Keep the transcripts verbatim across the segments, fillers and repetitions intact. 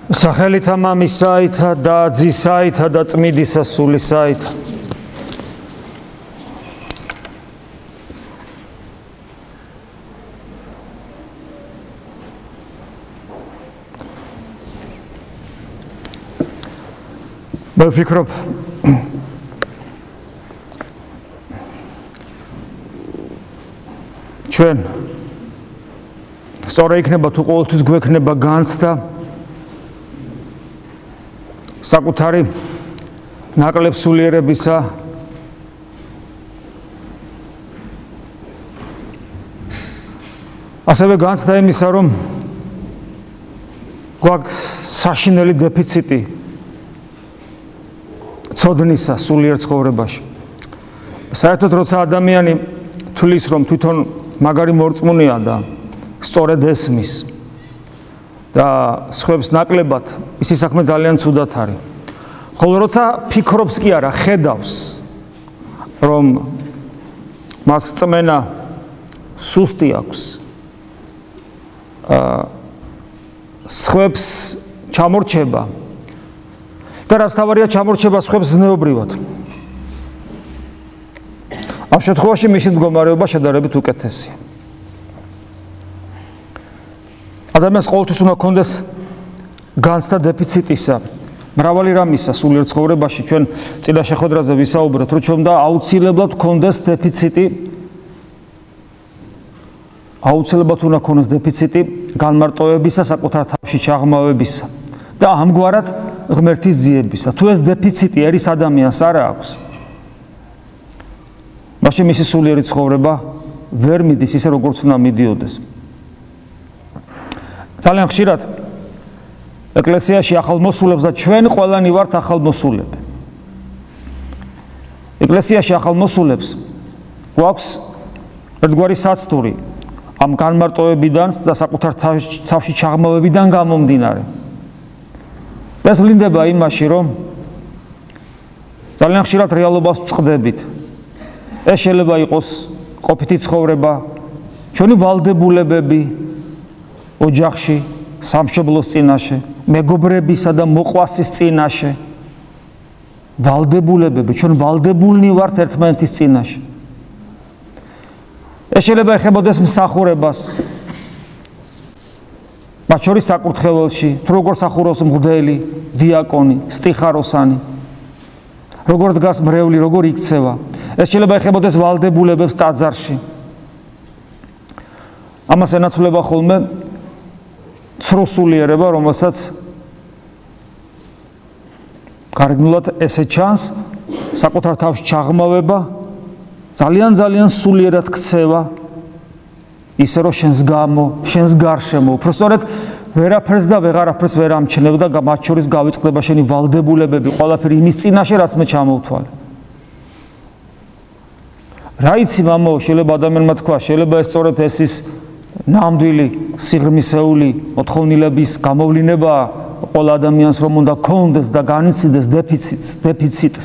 სახელითა მამისაითა და ძისაითა და წმიდისა სულისაითა. მე ვფიქრობ, ჩვენ სწორად იქნება თუ ყოველთვის გვექნება განცდა საკუთარი ნაკლებს სულიერებისა ასევე განცდა იმისა, რომ გვაქვს საშინელი დეფიციტი ცოდნისა სულიერ ცხოვრებაში. საერთოდ როცა ადამიანი თulis რომ თვითონ მაგარი მორწმუნეა და სწორედ ესმის და სხვებს ნაკლებად ისი საქმე ძალიან ცუდად არის. ხოლო როცა ფიქრობს კი არა, ხედავს რომ მას წმენა სუსტი აქვს, აა სხვებს ჩამორჩება და რაც თავარია ჩამორჩება სხვებს ზნეობრივად. ამ შემთხვევაში მისი მდგომარეობა შედარებით უკეთესია. ადამიანს ყოველთვის უნდა ჰქონდეს განცდა დეფიციტისა, მრავალი რამისა სულიერ ცხოვრებაში. ჩვენ წინა შეხვედრაზე ვისაუბრეთ, რომ ჩვენ უნდა აუცილებლად ჰქონდეს დეფიციტი, აუცილებლად უნდა ჰქონდეს დეფიციტი განმარტოებისა, საკუთარ თავში ჩაღრმავებისა და ამგვარად ღმერთის ძიებისა. თუ ეს დეფიციტი ერის ადამიანს არ აქვს, მაშინ მისი სულიერი ცხოვრება ვერ მიდის ისე როგორც უნდა მიდიოდეს. ძალიან ხშირად ეკლესიაში ახალმოსულებს და ჩვენ ყველანი ვართ ახალმოსულები. ეკლესიაში ახალმოსულებს გვაქვს ერთგვარი საცდური ამ განმარტოებიდან და საკუთარ თავში ჩაღრმავებიდან გამომდინარე. ეს ვლინდება იმაში, რომ ძალიან ხშირად რეალობას ვწყდებით. ეს შეიძლება იყოს ყოფითი ცხოვრება, ჩვენი ვალდებულებები ოჯახში, სამშობლოს წინაშე, მეგობრებისა და მოყვასის წინაშე. ვალდებულებები, ჩვენ ვალდებულნი ვართ ერთმანეთის წინაშე. ეს შეიძლება ეხებოდეს მსახურებას, მათ შორის საკურთხეველში, თუ როგორ სახურავს მღვდელი, დიაკონი, სტიხაროსანი, როგორ დგას მრევლი, როგორ იქცევა. ეს შეიძლება ეხებოდეს ვალდებულებებს ტაძარში. ამას ენაცვლება ხოლმე ცროსულიერება, რომელსაც გარეგნულად ესე ჩანს, საკუთარ თავში ჩაღრმავება, ძალიან ძალიან სულიერად ქცევა, ისე რომ შენს გამო, შენს გარშემო, უბრალოდ ვერაფერს და ვეღარაფერს ვერ ამჩნევ და მათ შორის გავიწყდება შენი ვალდებულებები, ყველაფერი იმის წინაშე, რაც მე ჩამოვთვალე. რა იცი მამაო, შეიძლება ადამიანმა თქვა, შეიძლება ეს სწორედ ეს ის ნამდვილი სიღრმისეული მოთხოვნილების გამოვლინება ყველა ადამიანს, რომ უნდა ქონდეს და განიცდდეს დეფიციტს, დეფიციტს.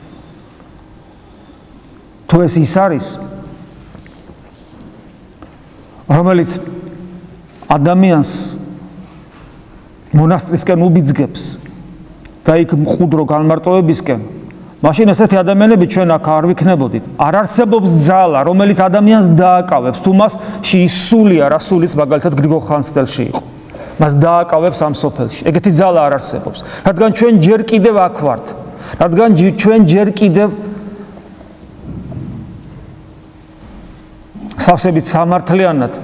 თუ ეს ის არის, რომელიც ადამიანს მონასტრისკენ უბიძგებს და იქ მყუდრო განმარტოებისკენ, მაშინ ესეთი ადამიანები ჩვენ აქ არ ვიქნებოდით. არ არსებობს ძალა, რომელიც ადამიანს დააკავებს, თუ მასში ის სულია, რა სულის მაგალითად გრიგოლ ხანძთელში იყო. მას დააკავებს ამ სოფელში. ეგეთი ძალა არ არსებობს. რადგან ჩვენ ჯერ კიდევ აქ ვართ. რადგან ჩვენ ჯერ კიდევ სავსებით სამართლიანად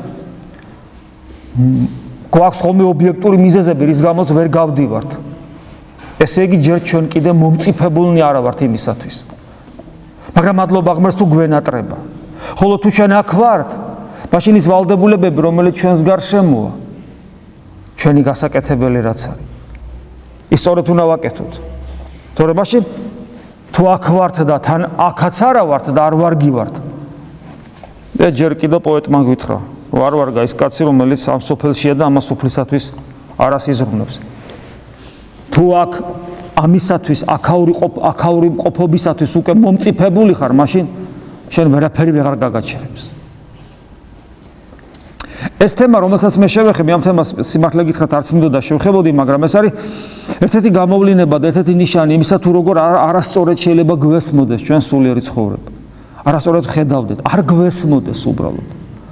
გვაქვს ხოლმე ობიექტური მიზეზები, რის გამოც ვერ გავდივართ. ესე იგი ჯერ ჩვენ კიდე მომწიფებულნი არა ვართ იმისათვის. მაგრამ მადლობა ღმერთს თუ გვენატრება. ხოლო თუ ჩვენ აქ ვართ, მაშინ ის ვალდებულებები, რომელიც ჩვენს გარშემოა, ჩვენი გასაკეთებელი რაც არის, ის სწორედ უნდა ვაკეთოთ. თორემ მაშინ თუ აქ ვართ და თან აქაც არა ვართ და არ ვარგი ვართ. და ჯერ კიდე პოეტმა გითხრა, რომ არ ვარგა ის კაცი, რომელიც ამ სოფელშია და ამას სოფლისათვის არას იზრუნებს. თუ აქ ამისათვის, აქაური აქაური მყოფობისათვის უკვე მომწიფებული ხარ, მაშინ შენ ვერაფერი ვეღარ გაგაჩერებს. ეს თემა, რომელსაც მე შევეხები, ამ თემას სიმართლე გითხრათ არც მინდოდა შევხებოდი, მაგრამ ეს არის ერთ-ერთი გამოვლინება და ერთ-ერთი ნიშანი იმისა, თუ როგორ არასწორად შეიძლება გვესმოდეს ჩვენ სულიერი ცხოვრება. არასწორად ხედავდეთ, არ გვესმოდეს უბრალოდ.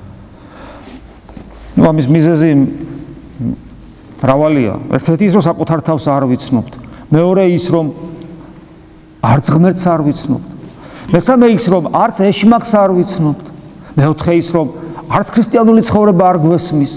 ნუ ამის მიზეზი მრავალია. ერთ-ერთი ის, რომ საკუთარ თავს არ ვიცნობთ. მეორე ის, რომ არც ღმერთს არ ვიცნობთ. მესამე ის, რომ არც ეშმაკს არ ვიცნობთ. მეოთხე ის, რომ არც ქრისტიანული ცხოვრება არ გვესმის.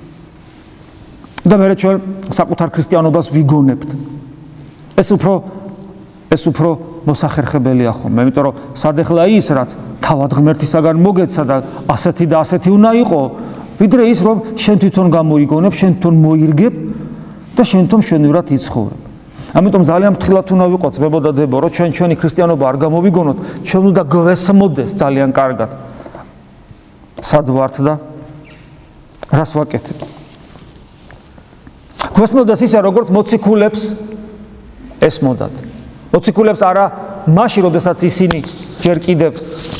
და მე ჩვენ საკუთარ ქრისტიანობას ვიგონებთ. ეს უფრო ეს უფრო მოსახერხებელია ხომ. იმიტომ რომ სადეხლა ის, რაც თავად ღმერთისაგან მოგეცა და ასეთი და ასეთი უნდა იყო, ვიდრე ის, რომ შენ თვითონ გამოიგონებ, შენ თვითონ მოირგებ და შენ თვითონ მშვენივრად იცხოვრებ. ამიტომ ძალიან ფრთხილად უნდა ვიყოთ, ბებო და დებო, რომ ჩვენ ჩვენი ქრისტიანობა არ გამოვიგონოთ, ჩვენ უნდა გვესმოდეს ძალიან კარგად. სად ვართ და რას ვაკეთებ? გვესმოდეს ისე, როგორც მოციქულებს ესმოდათ. მოციქულებს არა მაშინ, როდესაც ისინი ჯერ კიდევ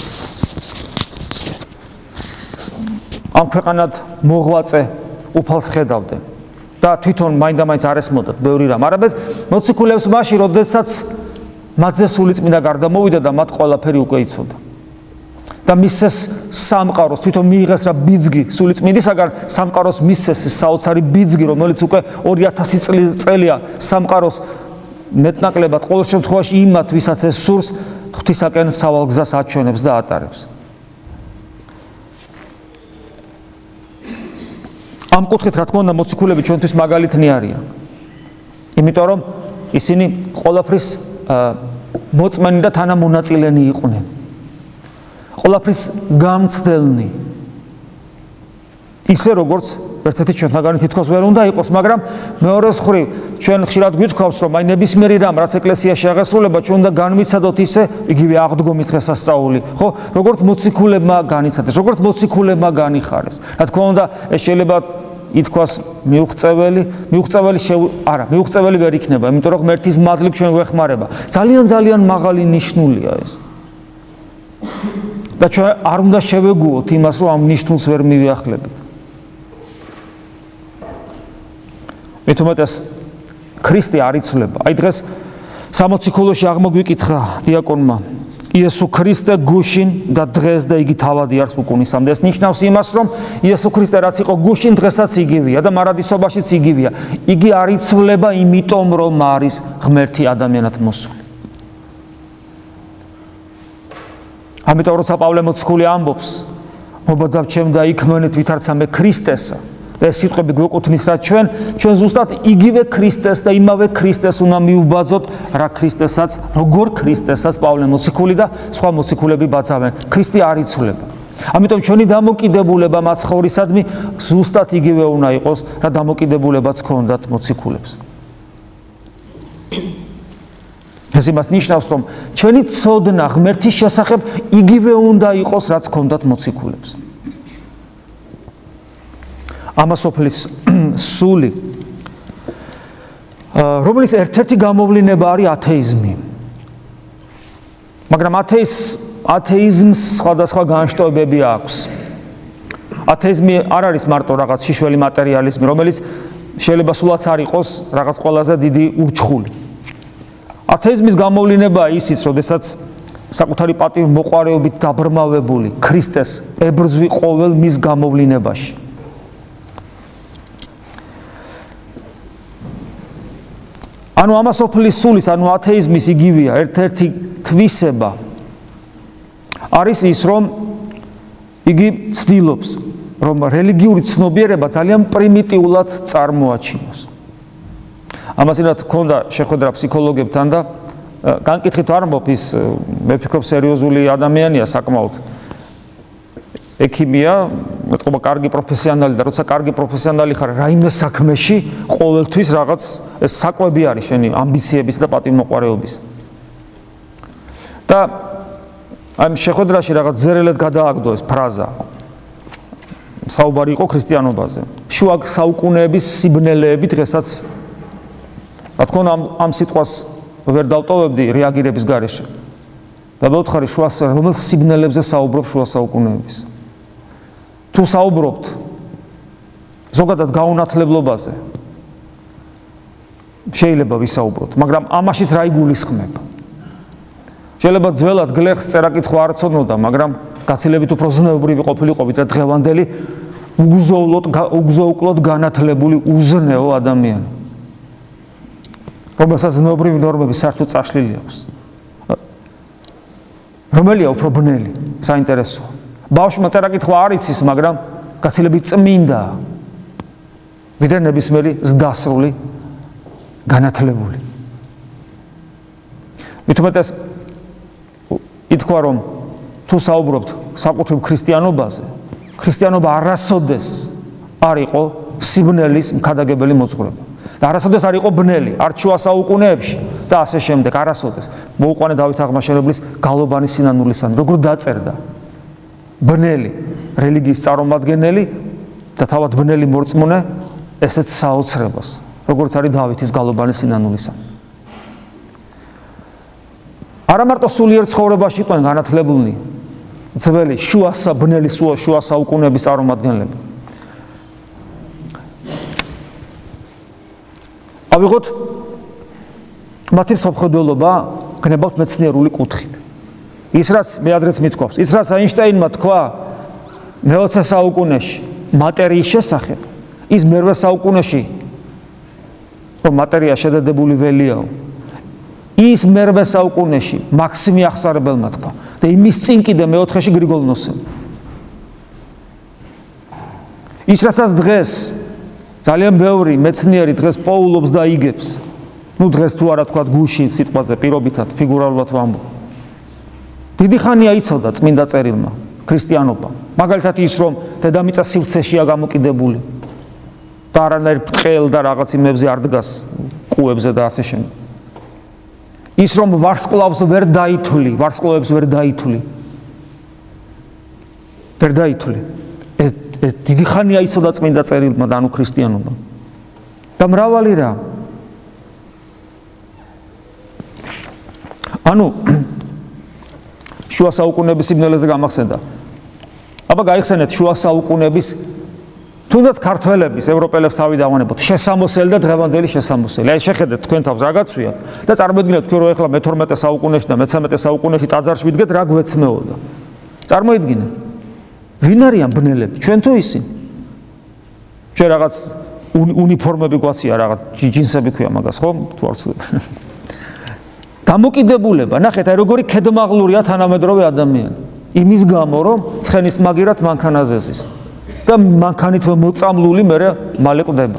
ამ ქვეყანად მოღვაწე უფალს ხედავდნენ და თვითონ მაინდა-მაინც არ ესმოდათ ბევრი რამ. არამედ მოციქულებს მაშინ, როდესაც მათზე სულიწმინდა გარდამოვიდა და მათ ყველაფერი უკვე იცოდა. და მისცეს სამყაროს, თვითონ მიიღეს რა ბიძგი სულიწმინდისაგან, სამყაროს მისცეს საოცარი ბიძგი, რომელიც უკვე ორი ათასი წელია სამყაროს მეტნაკლებად ყოველ შემთხვევაში იმათ, ვისაც ეს სურს, ღვთისაკენ სავალ გზას აჩვენებს და ატარებს. ამ კუთხით, რა თქმა უნდა, მოციქულები ჩვენთვის მაგალითნი არიან. იმიტომ რომ ისინი ყველაფრის მოწმენი და თანამონაწილენი იყვნენ. ყველაფრის გამცდელნი. ისე როგორც ერთ-ერთი ჩვენთაგანი თითქოს ვერ უნდა იყოს, მაგრამ მეორეს მხრივ ჩვენ ხშირად გვითხოვს, რომ აი ნებისმიერი რამ, რაც ეკლესიაში აღესრულება, ჩვენ უნდა განვიცადოთ ისე იგივე აღდგომის დღესასწაული, ხო? როგორც მოციქულებმა განიცადეს, როგორც მოციქულებმა განიხარეს. რა თქმა უნდა, ეს შეიძლება ითქვას მიუღწეველი, მიუღწეველი არა, მიუღწეველი ვერ იქნება, იმიტომ რომ ღმერთის მადლით ჩვენ გვეხმარება. ძალიან ძალიან მაღალი ნიშნულია ეს. და ჩვენ არ უნდა შევეგუოთ იმას, რომ ამ ნიშნულს ვერ მივიახლებით. მით უმეტეს ქრისტე არ იცვლება. აი დღეს სამოციქულოში აღმოგვიკითხა დიაკონმა იესო ქრისტე გუშინ და დღეს და იგი თავადი არის უკუნისამდე. ეს ნიშნავს იმას, რომ იესო ქრისტე რაც იყო გუშინ, დღესაც იგივეა და მარადისობაშიც იგივეა. იგი არ იცვლება იმიტომ, რომ არის ღმერთი ადამიანად მოსული. ამიტომ როცა პავლე მოციქული ამბობს, მობაძავ ჩემ და იქმნით ვითარცა მე ქრისტესა. და ეს სიტყვები გვეკუთვნის, რა ჩვენ, ჩვენ ზუსტად იგივე ქრისტეს და იმავე ქრისტეს უნდა მივბაძოთ, რა ქრისტესაც, როგორ ქრისტესაც პავლე მოციქული და სხვა მოციქულები ბაძავენ. ქრისტე არ იცვლება. ამიტომ ჩვენი დამოკიდებულება მაცხოვრისადმი ზუსტად იგივე უნდა იყოს, რა დამოკიდებულებაც ჰქონდათ მოციქულებს. ეს იმას ნიშნავს, რომ ჩვენი ცოდნა ღმერთის შესახებ იგივე უნდა იყოს, რაც ჰქონდათ მოციქულებს. ამასოფლის სული, რომლის ერთ-ერთი გამოვლინება არის ათეიზმი. მაგრამ ათეის ათეიზმს სხვადასხვა განშტოებები აქვს. ათეიზმი არ არის მარტო რაღაც შიშველი მატერიალიზმი, რომელიც შეიძლება სულაც არ იყოს რაღაც ყველაზე დიდი ურჩხული. ათეიზმის გამოვლინებაა ისიც, როდესაც საკუთარი პატივმოყვარეობით დაბრმავებული ქრისტეს ებრძვი ყოველ მის გამოვლინებაში. ანუ ამასოფლის სულის, ანუ ათეიზმის იგივეა, ერთ-ერთი თვისება არის ის, რომ იგი ცდილობს, რომ რელიგიური ცნობიერება ძალიან პრიმიტიულად წარმოაჩინოს. ამასინათ ქონდა შეხვედრა ფსიქოლოგებთან და განკითხით არ ამბობ, ის მე ვფიქრობ სერიოზული ადამიანია საკმაოდ. ექიმია, მეტყობა კარგი პროფესიონალი და როცა კარგი პროფესიონალი ხარ რაიმე საქმეში, ყოველთვის რაღაც ეს საკვები არის შენი ამბიციების და პატივმოყვარეობის. და ამ შეხვედრაში რაღაც ზერელად გადააგდო ეს ფრაზა. საუბარი იყო ქრისტიანობაზე. შუა საუკუნეების სიბნელეები დღესაც რა თქმა უნდა ამ სიტყვას ვერ დავტოვებდი რეაგირების გარეშე. და მოვთხარი შუა რომელ სიბნელებზე საუბრობ შუა საუკუნეების. თუ საუბრობთ ზოგადად გაუნათლებლობაზე შეიძლება ვისაუბროთ, მაგრამ ამაშიც რა იგულისხმება? შეიძლება ძველად გლეხს წერა-კითხვა არ ცოდნოდა, მაგრამ გაცილებით უფრო ზნეობრივი ყოფილიყობით და დღევანდელი უგზოვლოდ უგზოუკლოდ განათლებული უზნეო ადამიანი, რომელსაც ზნეობრივი ნორმები საერთოდ წაშლილი აქვს. რომელია უფრო ბნელი, საინტერესოა. ბავშვმა წერა-კითხვა არ იცის, მაგრამ გაცილებით წმინდაა, ვიდრე ნებისმიერი ზრდასრული განათლებული. მით უმეტეს ითქვა, რომ თუ საუბრობთ საკუთრივ ქრისტიანობაზე, ქრისტიანობა არასოდეს არ იყო სიბნელის მქადაგებელი მოძღვრება და არასოდეს არ იყო ბნელი, არც შუა საუკუნეებში და ასე შემდეგ, არასოდეს. მოუყვანე დავით აღმაშენებლის გალობანი სინანულისანი, როგორ დაწერდა ბნელი რელიგიის წარმომადგენელი და თავად ბნელი მორწმუნე ესეც საოცრებას, როგორც არის დავითის გალობანი სინანულისანი. არა მარტო სულიერ ცხოვრებაში იყვნენ განათლებულნი ძველი შუა ბნელი შუა საუკუნეების წარმომადგენლები. ავიღოთ მათი მსოფლმხედველობა გნებავთ მეცნიერული კუთხით. ის რაც მე ადრეს მithქვავს, ის რაც აინშტაინმა თქვა მეოცე საუკუნეში მატერიის შესახებ, ის მერვე საუკუნეში რომ მატერია შედედებული ველიაო, ის მერვე საუკუნეში მაქსიმი ახსარებელმა თქვა და იმის წინ კიდე მეოთხეში გრიგოლ ნოსემ. ის რასაც დღეს ძალიან ბევრი მეცნიერი დღეს პოულობს და იგებს, ну დღეს თუ არა თქვა გუში სიტყვაზე პირობითად ფიგურალურად ვამბობ. დიდი ხანია იცოდა წმინდა წერილმა ქრისტიანობა, მაგალითად ის რომ დედამიწა სივრცეშია გამოკიდებული და არანაირ ბრტყელ და რაღაც იმებზე არ დგას კუებზე და ასე შემდეგ. ის რომ ვარსკვლავს ვერ დაითვლი, ვარსკვლავებს ვერ დაითვლი. ვერ დაითვლი. ეს ეს დიდი ხანია იცოდა წმინდა წერილმა და ანუ ქრისტიანობა. და მრავალი რა. ანუ შუა საუკუნეების სიმნელეზე გამახსენდა. აბა გაიხსენეთ შუა საუკუნეების თუნდაც ქართველების, ევროპელებს თავი დავანებოთ, შესამოსელი და დღევანდელი შესამოსელი. აი შეხედეთ თქვენ თავს რა გაცვიათ და წარმოიდგინეთ თქვენ რომ ეხლა მეთორმეტე საუკუნეში და მეთერთმეტე საუკუნეში ტაძარში ვიდგეთ რა გვეცმეოდა. წარმოიდგინეთ. ვინ არიან ბნელები? ჩვენ თუ ისინი? ჩვენ რაღაც უნიფორმები გვაცია, რაღაც ჯინსები ქვია მაგას, ხო? თუ არ ვცდები. დამოკიდებულება, ნახეთ, აი როგორი ქედმაღლურია თანამედროვე ადამიანი. იმის გამო, რომ ცხენის მაგირად მანქანაზე ზის. და მანქანით მოწამლული მერე მალე ყვდება.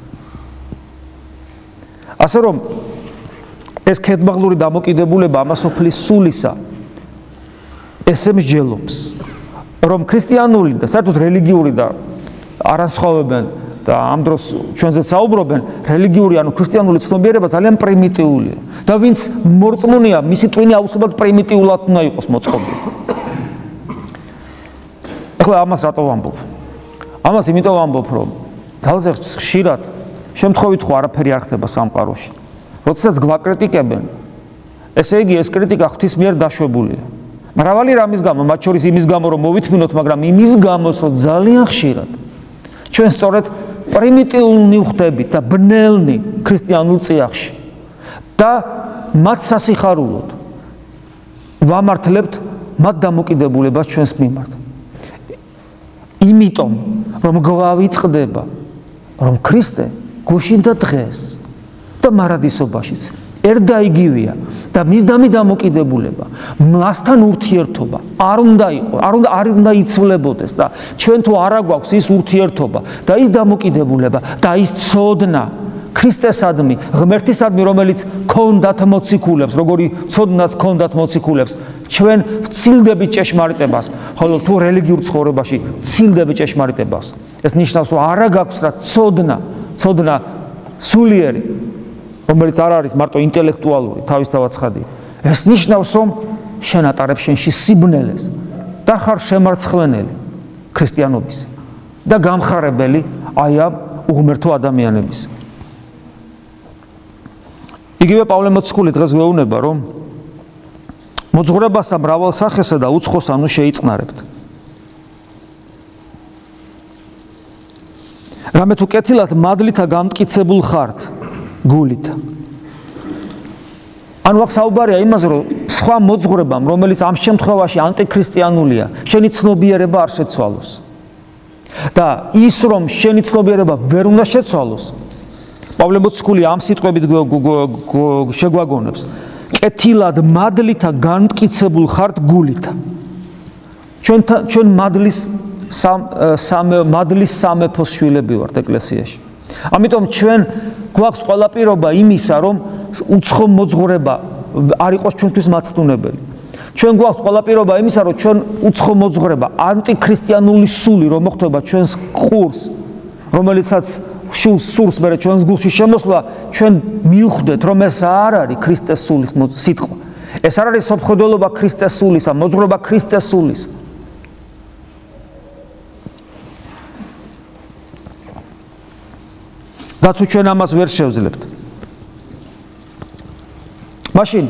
ასე რომ ეს ქედმაღლური დამოკიდებულება ამასოფლის სულისა ესე მსჯელობს, რომ ქრისტიანული და საერთოდ რელიგიური და არასხოვებენ და ამ დროს ჩვენზე საუბრობენ, რელიგიური ანუ ქრისტიანული ცნობიერება ძალიან პრიმიტიულია და ვინც მორწმუნეა, მისი ტვინი აუცილებლად პრიმიტიულად უნდა იყოს მოწყობილი. ახლა ამას რატო ვამბობ? ამას იმიტომ ვამბობ, რომ ძალზე ხშირად შემთხვევით ხო არაფერი არ ხდება სამყაროში. როდესაც გვაკრიტიკებენ, ესე იგი ეს კრიტიკა ღვთის მიერ დაშვებულია. მრავალი რამის გამო, მათ შორის იმის გამო, რომ მოვითმინოთ, მაგრამ იმის გამო, რომ ძალიან ხშირად ჩვენ სწორედ პრიმიტიულნი ვხდებით და ბნელნი ქრისტიანულ წიაღში და მათ სასიხარულოდ ვამართლებთ მათ დამოკიდებულებას ჩვენს მიმართ. იმიტომ რომ გვავიწყდება, რომ ქრისტე გუშინ და დღეს და მარადისობაშიც ერთა იგივეა და მის დამი დამოკიდებულება, მასთან ურთიერთობა არ უნდა იყოს, არ უნდა არ უნდა იცვლებოდეს და ჩვენ თუ არა გვაქვს ის ურთიერთობა და ის დამოკიდებულება და ის ცოდნა ქრისტესადმი, ღმერთისადმი, რომელიც ქონდათ მოციქულებს, როგორი ცოდნაც ქონდათ მოციქულებს, ჩვენ ვცილდებით ჭეშმარიტებას, ხოლო თუ რელიგიურ ცხოვრებაში ვცილდებით ჭეშმარიტებას. ეს ნიშნავს, რომ არა გაქვს რა ცოდნა, ცოდნა სულიერი, რომელიც არ არის მარტო ინტელექტუალური, თავისთავად ცხადია. ეს ნიშნავს, რომ შენ ატარებ შენში სიბნელეს და ხარ შემარცხვენელი ქრისტიანობის და გამხარებელი აი ამ უღმერთო ადამიანების. იგივე პავლე მოციქული დღეს გვეუბნება, რომ მოძღვრებასა მრავალ სახესა და უცხოს ანუ შეიწყნარებთ. რამე თუ კეთილად მადლითა გამტკიცებულ ხართ გულით. ანუ აქ საუბარია იმაზე, რომ სხვა მოძღვრებამ, რომელიც ამ შემთხვევაში ანტიქრისტიანულია, შენი ცნობიერება არ შეცვალოს. და ის რომ შენი ცნობიერება ვერ უნდა შეცვალოს, პავლე მოციქული ამ სიტყვებით შეგვაგონებს. კეთილად მადლითა გამტკიცებულ ხართ გულით. ჩვენ ჩვენ მადლის სამ მადლის სამეფოს შვილები ვართ ეკლესიაში. ამიტომ ჩვენ გვაქვს ყველა პირობა იმისა, რომ უცხო მოძღვრება არ იყოს ჩვენთვის მაცდუნებელი. ჩვენ გვაქვს ყველა პირობა იმისა, რომ ჩვენ უცხო მოძღვრება, ანტიქრისტიანული სული რომ მოხდება ჩვენს ყურს, რომელიცაც სურს მე ჩვენს გულში შემოსვლა, ჩვენ მივხვდეთ, რომ ეს არ არის ქრისტეს სულის სიტყვა. ეს არ არის სოფხედელობა ქრისტეს სულისა, მოძღვრება ქრისტეს სულის. და თუ ჩვენ ამას ვერ შევძლებთ, მაშინ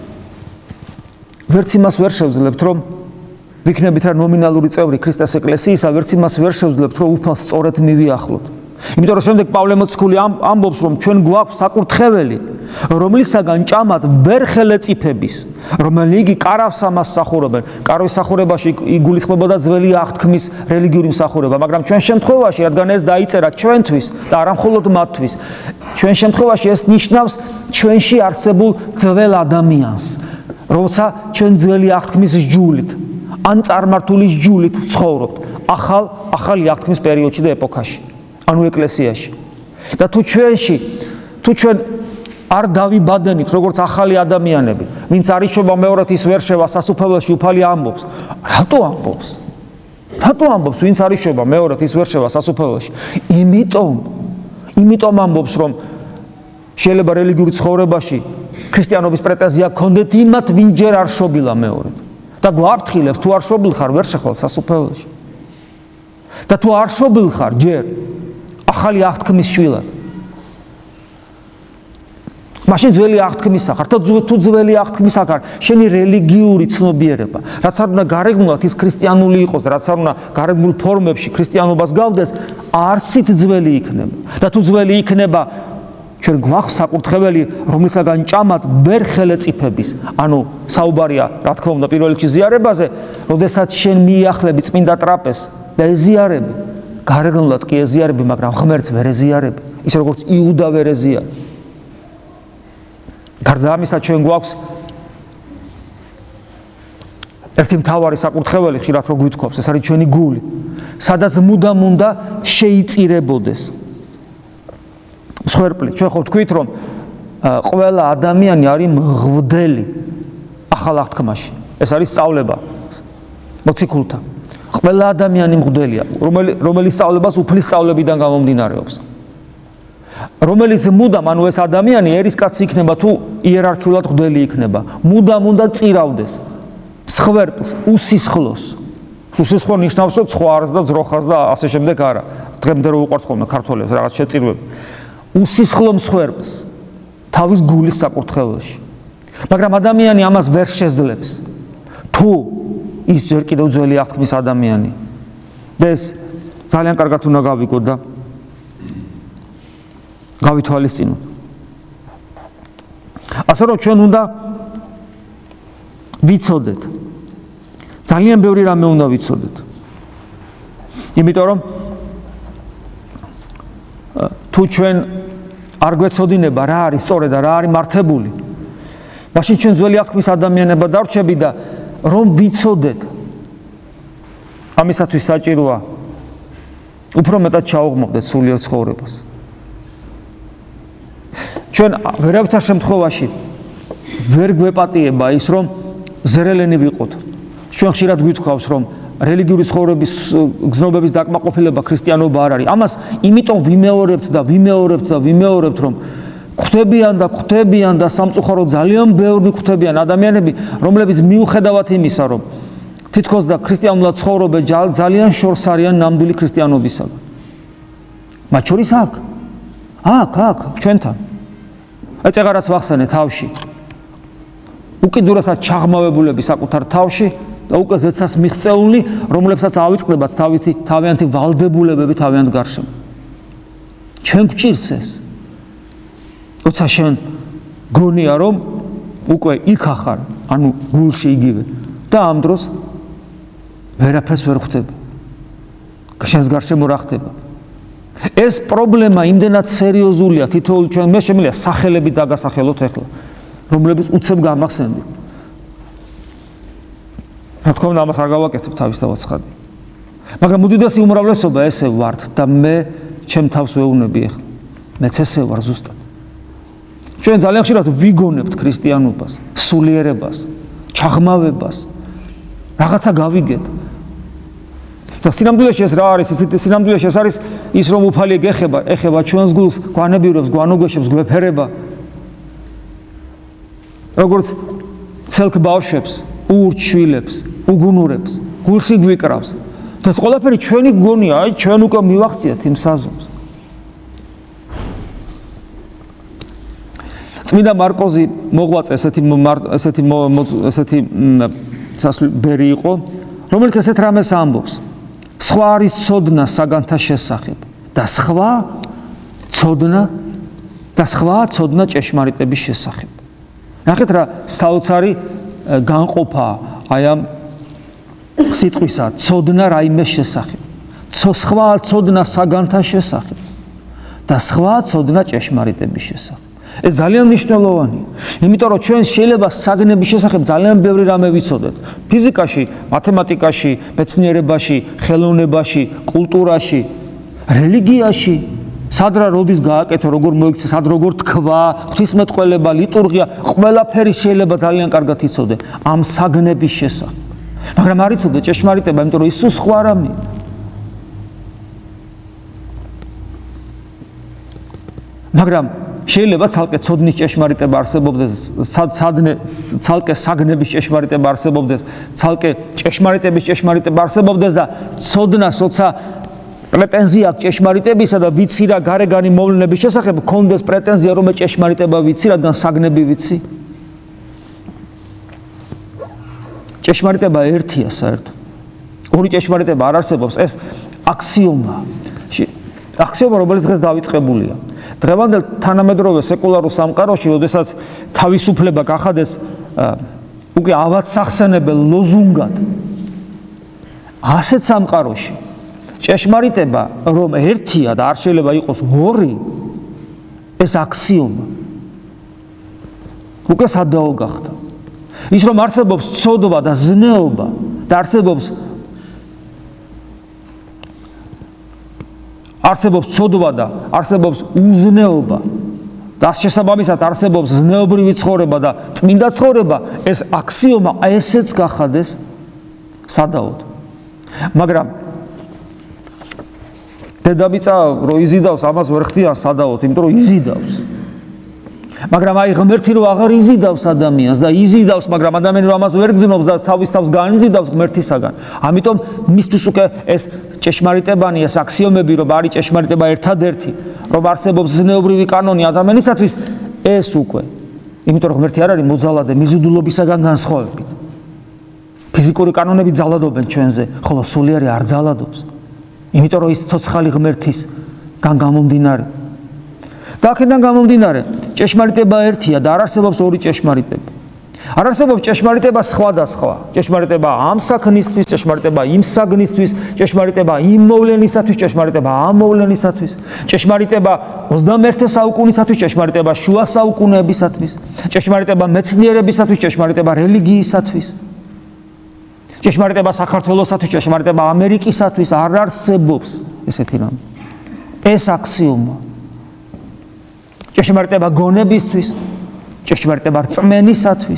ვერც იმას ვერ შევძლებთ, რომ ვიქნებით რა ნომინალური წევრი ქრისტეს ეკლესიისა, ვერც იმას ვერ შევძლებთ, რომ უფალს სწორედ მივიახლოთ. იმიტომ რომ შემდეგ პავლე მოციქული ამბობს, რომ ჩვენ გვაქვს საკურთხეველი, რომლისაგან ჭამად ვერ ხელეწიფების, რომელი იგი კარავს ამას სახურებენ. კარვის სახურებაში იგულისხმებოდა ძველი აღთქმის რელიგიური მსახურება, მაგრამ ჩვენ შემთხვევაში, რადგან ეს დაიწერა ჩვენთვის და არა მხოლოდ მათთვის, ჩვენ შემთხვევაში ეს ნიშნავს ჩვენში არსებულ ძველ ადამიანს, როცა ჩვენ ძველი აღთქმის ჯულით ან წარმართული ჯულით ცხოვრობთ, ახალ ახალი აღთქმის პერიოდში და ეპოქაში. ანუ ეკლესიაში. და თუ ჩვენში, თუ ჩვენ არ დავიბადენით, როგორც ახალი ადამიანები, ვინც არ იშობა მეორედ ის ვერ შევა სასუფეველში, უფალი ამბობს. რატო ამბობს? რატო ამბობს, ვინც არ იშობა მეორედ ის ვერ შევა სასუფეველში? იმიტომ, იმიტომ ამბობს, რომ შეიძლება რელიგიურ ცხოვრებაში ქრისტიანობის პრეტენზია გქონდეთ იმათ, ვინ ჯერ არ შობილა მეორედ. და გვაფრთხილებს, თუ არ შობილ ხარ, ვერ შეხვალ სასუფეველში. და თუ არ შობილ ხარ ჯერ ახალი აღთქმის შვილად. მაშინ ძველი აღთქმის ახარ, თუ ძველი აღთქმის ახარ, შენი რელიგიური ცნობიერება, რაც არ უნდა გარეგნულად ის ქრისტიანული იყოს, რაც არ უნდა გარეგნულ ფორმებში ქრისტიანობას გავდეს, არსით ძველი იქნება. და თუ ძველი იქნება, ჩვენ გვაქვს საკურთხეველი, რომლისაგან ჭამად ვერ ხელეწიფების, ანუ საუბარია, რა თქმა უნდა, პირველ რიგში ზიარებაზე, როდესაც შენ მიახლები წმინდა ტრაპეზს და ეზიარები, გარეგნულად კი ეზიარები, მაგრამ ღმერთს ვერ ეზიარები, ისე როგორც იუდა ვერ ეზიარა. გარდა ამისა, ჩვენ გვაქვს ერთი მთავარი საკურთხეველი, ხშირად რო გვითხოვს, ეს არის ჩვენი გული, სადაც მუდამ უნდა შეიწირებოდეს. მსხვერპლი, ჩვენ ხო ვთქვით, რომ ყველა ადამიანი არის მღვდელი ახალ აღთქმაში. ეს არის სწავლება მოციქულთა. ყველა ადამიანი მღვდელია, რომელიც სწავლებას უფლის სწავლებიდან გამომდინარეობს. რომელიც მუდამ, ანუ ეს ადამიანი ერისკაცი იქნება თუ იერარქიულად მღვდელი იქნება, მუდამ უნდა წირავდეს მსხვერპლს, უსისხლოს. უსისხლო ნიშნავს, რომ ცხვარს და ძროხას და ასე შემდეგ არა. დღემდე რო უყვართ ხოლმე ქართველებს რაღაც შეწირვები. უსისხლო მსხვერპლს თავის გულის საკურთხეველში. მაგრამ ადამიანი ამას ვერ შეძლებს. თუ ის ჯერ კიდევ ძველი აღთქმის ადამიანი. და ეს ძალიან კარგად უნდა გავიგოთ და გავითვალისწინოთ. ასე რომ ჩვენ უნდა ვიცოდეთ. ძალიან ბევრი რამე უნდა ვიცოდეთ. იმიტომ რომ თუ ჩვენ არ გვეცოდინება რა არის სწორედ და რა არის მართებული, მაშინ ჩვენ ძველი აღთქმის ადამიანება დარჩები და რომ ვიცოდეთ, ამისათვის საჭიროა უფრო მეტად ჩაუღმავდეთ სულიერ ცხოვრებას. ჩვენ ვერავითარ შემთხვევაში ვერ გვეპატიება ის, რომ ზერელენი ვიყოთ. ჩვენ ხშირად გვითხოვს, რომ რელიგიური ცხოვრების გზნობების დაკმაყოფილება ქრისტიანობა არ არის. ამას იმიტომ ვიმეორებთ და ვიმეორებთ და ვიმეორებთ, რომ ხვდებიან და ხვდებიან და სამწუხაროდ ძალიან ბევრი ხვდებიან ადამიანები, რომლებიც მიუხედავად იმისა, რომ თითქოს და ქრისტიანულად ცხოვრობენ, ძალიან შორს არიან ნამდვილი ქრისტიანობისაგან. მათ შორის აქ, აქ, აქ, ჩვენთან. ეს ეღარაც ვახსენე თავში. უკიდურესად ჩაღმავებულები საკუთარ თავში და უკვე ზეცას მიღწეული, რომლებსაც ავიწყდებათ თავითი თავიანთი ვალდებულებები თავიანთ გარშემო. ჩვენ გვჭირს ეს. როცა შენ გონია რომ უკვე იქ ახარ, ანუ გულში იგივე და ამ დროს ვერაფერს ვერ ხვდება. შენს გარშემო რა ხდება? ეს პრობლემა იმდენად სერიოზულია თითოეული ჩვენ მე შემიძლია სახელები დაგასახელოთ ახლა, რომლებიც უცებ გამახსენდი. რა თქმა უნდა, ამას არ გავაკეთებ თავისთავად ცხადი. მაგრამ უდიდესი უმრავლესობა ესე ვართ და მე ჩემ თავს ვეუბნები ახლა. მეც ესე ვარ ზუსტად. ჩვენ ძალიან ხშირად ვიგონებთ ქრისტიანობას, სულიერებას, ჩაღმავებას, რაღაცა გავიგეთ. და სინამდვილეში ეს რა არის? ისეთი სინამდვილეში ეს არის ის რომ უფალი გეხება, ეხება ჩვენს გულს, გვანებიურებს, გვანუგვეშებს, გვეფერება. როგორც ცელქ ბავშვებს, უურჩ შვილებს, უგუნურებს, გულში გვიკრავს. და ეს ყველაფერი ჩვენი გონია, აი ჩვენ უკვე მივახციეთ იმ საზომს. წმინდა მარკოზი მოღვაწე ესეთი ესეთი ესეთი სასულბერი იყო, რომელიც ესეთ რამეს ამბობს. სხვა არის ცოდნა საგანთა შესახებ და სხვა ცოდნა და სხვა ცოდნა ჭეშმარიტების შესახებ. ნახეთ რა საოცარი განყოფა აი ამ სიტყვისა ცოდნა რაიმეს შესახებ. სხვა ცოდნა საგანთა შესახებ და სხვა ცოდნა ჭეშმარიტების შესახებ. ეს ძალიან მნიშვნელოვანია. იმიტომ რომ ჩვენ შეიძლება საგნების შესახებ ძალიან ბევრი რამე ვიცოდეთ. ფიზიკაში, მათემატიკაში, მეცნიერებაში, ხელოვნებაში, კულტურაში, რელიგიაში, სად რა როდის გააკეთო, როგორ მოიქცე, სად როგორ თქვა, ღვთისმეტყველება, ლიტურგია, ყველაფერი შეიძლება ძალიან კარგად იცოდე ამ საგნების შესახებ. მაგრამ არ იცოდე ჭეშმარიტება, იმიტომ რომ ის სხვა რამეა. მაგრამ შეიძლება ცალკე ცოდნის ჭეშმარიტება არსებობდეს, ცალკე საგნების ჭეშმარიტება არსებობდეს, ცალკე ჭეშმარიტების ჭეშმარიტება არსებობდეს და ცოდნას როცა პრეტენზია აქვს ჭეშმარიტებისა და ვიცი რა გარეგანი მოვლენების შესახებ, გქონდეს პრეტენზია რომ მე ჭეშმარიტება ვიცი, რადგან საგნები ვიცი. ჭეშმარიტება ერთია საერთოდ. ორი ჭეშმარიტება არ არსებობს, ეს აქსიომაა. აქსიომა, რომელიც დღეს დავიწყებულია. დღევანდელ თანამედროვე სეკულარულ სამყაროში, როდესაც თავისუფლება გახადეს უკვე ავადსახსენებელ ლოზუნგად, ასეთ სამყაროში ჭეშმარიტება, რომ ერთია და არ შეიძლება იყოს ორი, ეს აქსიომა. უკვე სადაო გახდა. ის რომ არსებობს ცოდვა და ზნეობა და არსებობს არსებობს ცოდვა და არსებობს უზნეობა და შესაბამისად არსებობს ზნეობრივი ცხოვრება და წმინდა ცხოვრება, ეს აქსიომა ესეც გახადეს სადაოდ. მაგრამ დედამიწა რო იზიდავს, ამას ვერ ხდიან სადაოდ, იმიტომ რომ იზიდავს. მაგრამ აი ღმერთი რო აღარ იზიდავს ადამიანს და იზიდავს, მაგრამ ადამიანი რო ამას ვერ გძნობს და თავის თავს განიზიდავს ღმერთისაგან. ამიტომ მისთვის უკვე ეს ჭეშმარიტებანი, ეს აქსიომები, რომ არის ჭეშმარიტება ერთადერთი, რომ არსებობს ზნეობრივი კანონი ადამიანისათვის, ეს უკვე. იმიტომ რომ ღმერთი არ არის მოძალადე მიზიდულობისაგან განსხვავებით. ფიზიკური კანონები ძალადობენ ჩვენზე, ხოლო სულიერი არ ძალადობს. იმიტომ რომ ის ცოცხალი ღმერთისგან გამომდინარე. და აქედან გამომდინარე, ჭეშმარიტება ერთია და არ არსებობს ორი ჭეშმარიტება. არ არსებობს ჭეშმარიტება სხვადასხვა. ჭეშმარიტება ამ საქმისთვის, ჭეშმარიტება იმ საგნისთვის, ჭეშმარიტება იმ მოვლენისათვის, ჭეშმარიტება ამ მოვლენისათვის, ჭეშმარიტება ოცდამეერთე საუკუნისათვის, ჭეშმარიტება შუა საუკუნეებისათვის, ჭეშმარიტება მეცნიერებისათვის, ჭეშმარიტება რელიგიისათვის, ჭეშმარიტება საქართველოსათვის, ჭეშმარიტება ამერიკისათვის არ არსებობს ესეთი რამე. ეს აქსიომა. ჭეშმარიტება გონებისთვის, ჭეშმარიტება რწმენისათვის.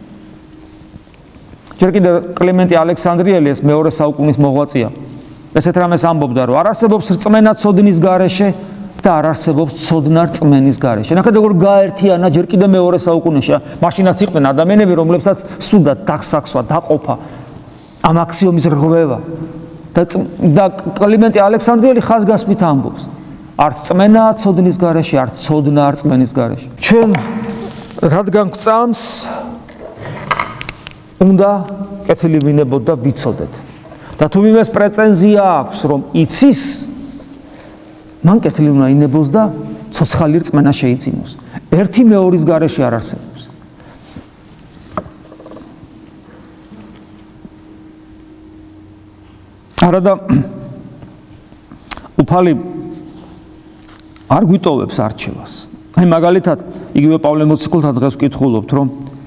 ჯერ კიდევ კლიმენტი ალექსანდრიელი, ეს მეორე საუკუნის მოღვაწეა, ესეთ რამეს ამბობდა, რომ არ არსებობს რწმენა ცოდნის გარეშე და არ არსებობს ცოდნა რწმენის გარეშე. ნახეთ როგორ გაერთიანა ჯერ კიდევ მეორე საუკუნეში. მაშინაც იყვნენ ადამიანები, რომლებსაც სურდათ დახსაქსვა, დაყოფა, ამ აქსიომის რღვევა. და და კლიმენტი ალექსანდრიელი ხაზგასმით ამბობს. არც წმენაა ცოდნის გარეშე, არც ცოდნა არ წმენის გარეშე. ჩვენ რადგან გვწამს, უნდა კეთილი ვინებოთ და ვიცოდეთ. და თუ ვინმეს პრეტენზია აქვს, რომ იცის, მან კეთილი უნდა ინებოს და ცოცხალი რწმენა შეიწინოს. ერთი მეორის გარეშე არ არსებობს. არადა უფალი არ გვიტოვებს არჩევას. აი მაგალითად, იგივე პავლე მოციქულთან დღეს ვკითხულობთ, რომ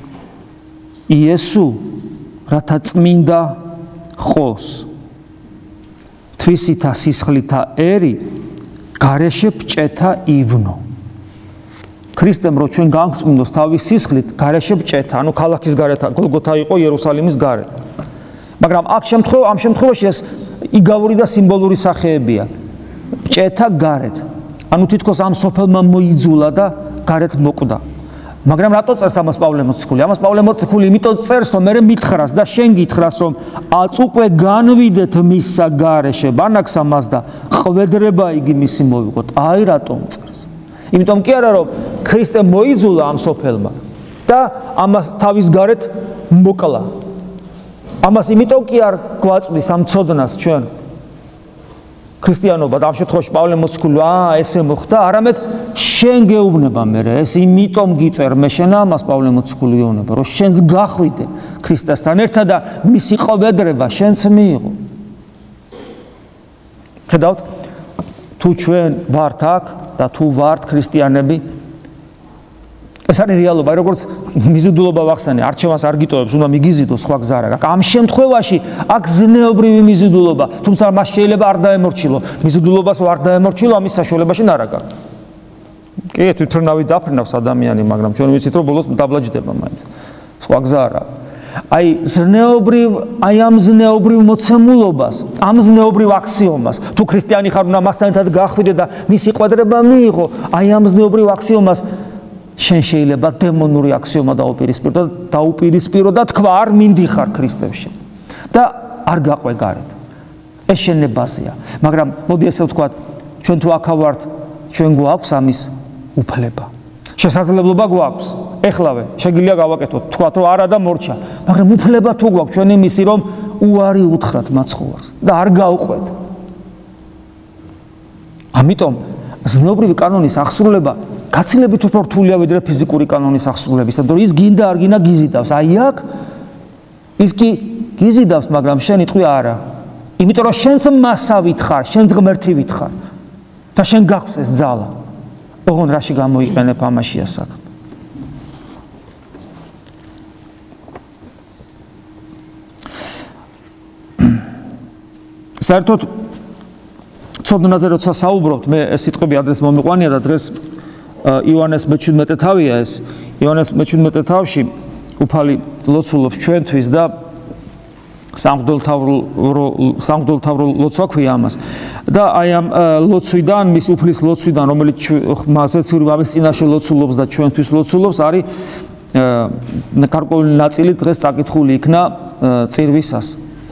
იესო რათა წმინდა ხოს თვისითა სისხლითა ერი გარეშე ბჭეთა ივნო. ქრისტემ რო ჩვენ განგწმინდოს თავის სისხლით გარეშე ბჭეთა, ანუ ქალაქის გარეთ, გოლგოთა იყო იერუსალიმის გარეთ. მაგრამ აქ შემთხვევა ამ შემთხვევაში ეს იგავური და სიმბოლური სახეებია. ბჭეთა გარეთ. ანუ თითქოს ამ სოფელმა მოიძულა და გარეთ მოკვდა. მაგრამ რატო წერს ამას პავლე მოციქული? ამას პავლე მოციქული იმიტომ წერს, რომ მე მითხრას და შენ გითხრას, რომ აწ უკვე განვიდეთ მისა გარეშე, ბანაკს ამას და ყვედრება იგი მისი მოვიღოთ. აი რატომ წერს? იმიტომ კი არა, რომ ქრისტე მოიძულა ამ სოფელმა და ამას თავის გარეთ მოკლა. ამას იმიტომ კი არ გვაწვდის ამ ცოდნას ჩვენ ქრისტიანობა და ამ შემთხვევაში პავლე მოციქული აა ესე მოხდა, არამედ შენ გეუბნება მე ეს იმიტომ გიწერ მე შენ ამას პავლე მოციქული გეუბნება, რომ შენს გახვიდე ქრისტესთან ერთად და მისი ყვედრება შენც მიიღო. ხედავთ, თუ ჩვენ ვართ აქ და თუ ვართ ქრისტიანები, ეს არის რეალობა, როგორც მიზიდულობა ვახსენე, არჩევანს არ გიტოვებს, უნდა მიგიზიდოს სხვა გზა არ აქვს. ამ შემთხვევაში აქ ზნეობრივი მიზიდულობა, თუმცა მას შეიძლება არ დაემორჩილო. მიზიდულობას არ დაემორჩილო, ამის საშუალებაში არ აქვს. კი, თვითმფრინავი დაფრინავს ადამიანი, მაგრამ ჩვენ ვიცით, რომ ბოლოს დაბლაჯდება მაინც. სხვა გზა არ აქვს. აი ზნეობრივ, აი ამ ზნეობრივ მოცემულობას, ამ ზნეობრივ აქსიომას, თუ ქრისტიანი ხარ, უნდა მასთან ერთად გახვიდე და მისი ყვედრება მიიღო, აი ამ ზნეობრივ აქსიომას შენ შეიძლება დემონური აქსიომა დაუპირისპირო და დაუპირისპირო და თქვა არ მინდიხარ ქრისტევში და არ გაყვე გარეთ. ეს შენებაზეა. მაგრამ მოდი ესე ვთქვა, ჩვენ თუ აქ ვართ, ჩვენ გვაქვს ამის უფლება. შესაძლებლობა გვაქვს. ეხლავე შეგიძლია გავაკეთოთ, თქვათ რომ არა და მორჩა. მაგრამ უფლება თუ გვაქვს ჩვენ იმისი, რომ უარი უთხრათ მაცხოვარს და არ გავყვეთ. ამიტომ ზნეობრივი კანონის აღსრულება გაცილებით უფრო რთულია ვიდრე ფიზიკური კანონის აღსრულების, იმიტომ რომ ის გინდა არ გინდა გიზიდავს. აი აქ ის კი გიზიდავს, მაგრამ შენ იტყვი არა. იმიტომ რომ შენც მასავით ხარ, შენც ღმერთივით ხარ და შენ გაქვს ეს ძალა. ოღონდ რაში გამოიყენებ ამაშია საქმე. საერთოდ ცოდნაზე როცა საუბრობთ, მე ეს სიტყვები ადრეს მომიყვანია და დღეს ივანეს მეჩვიდმეტე თავია ეს. ივანეს მეჩვიდმეტე თავში უფალი ლოცულობს ჩვენთვის და სამღვდელმთავრო ლოცვა ქვია ამას. და აი ამ ლოცვიდან, მის უფლის ლოცვიდან, რომელიც მასეცური ამის წინაშე ლოცულობს და ჩვენთვის ლოცულობს, არის გარკვეული ნაწილი დღეს წაკითხული იქნა წირვისას.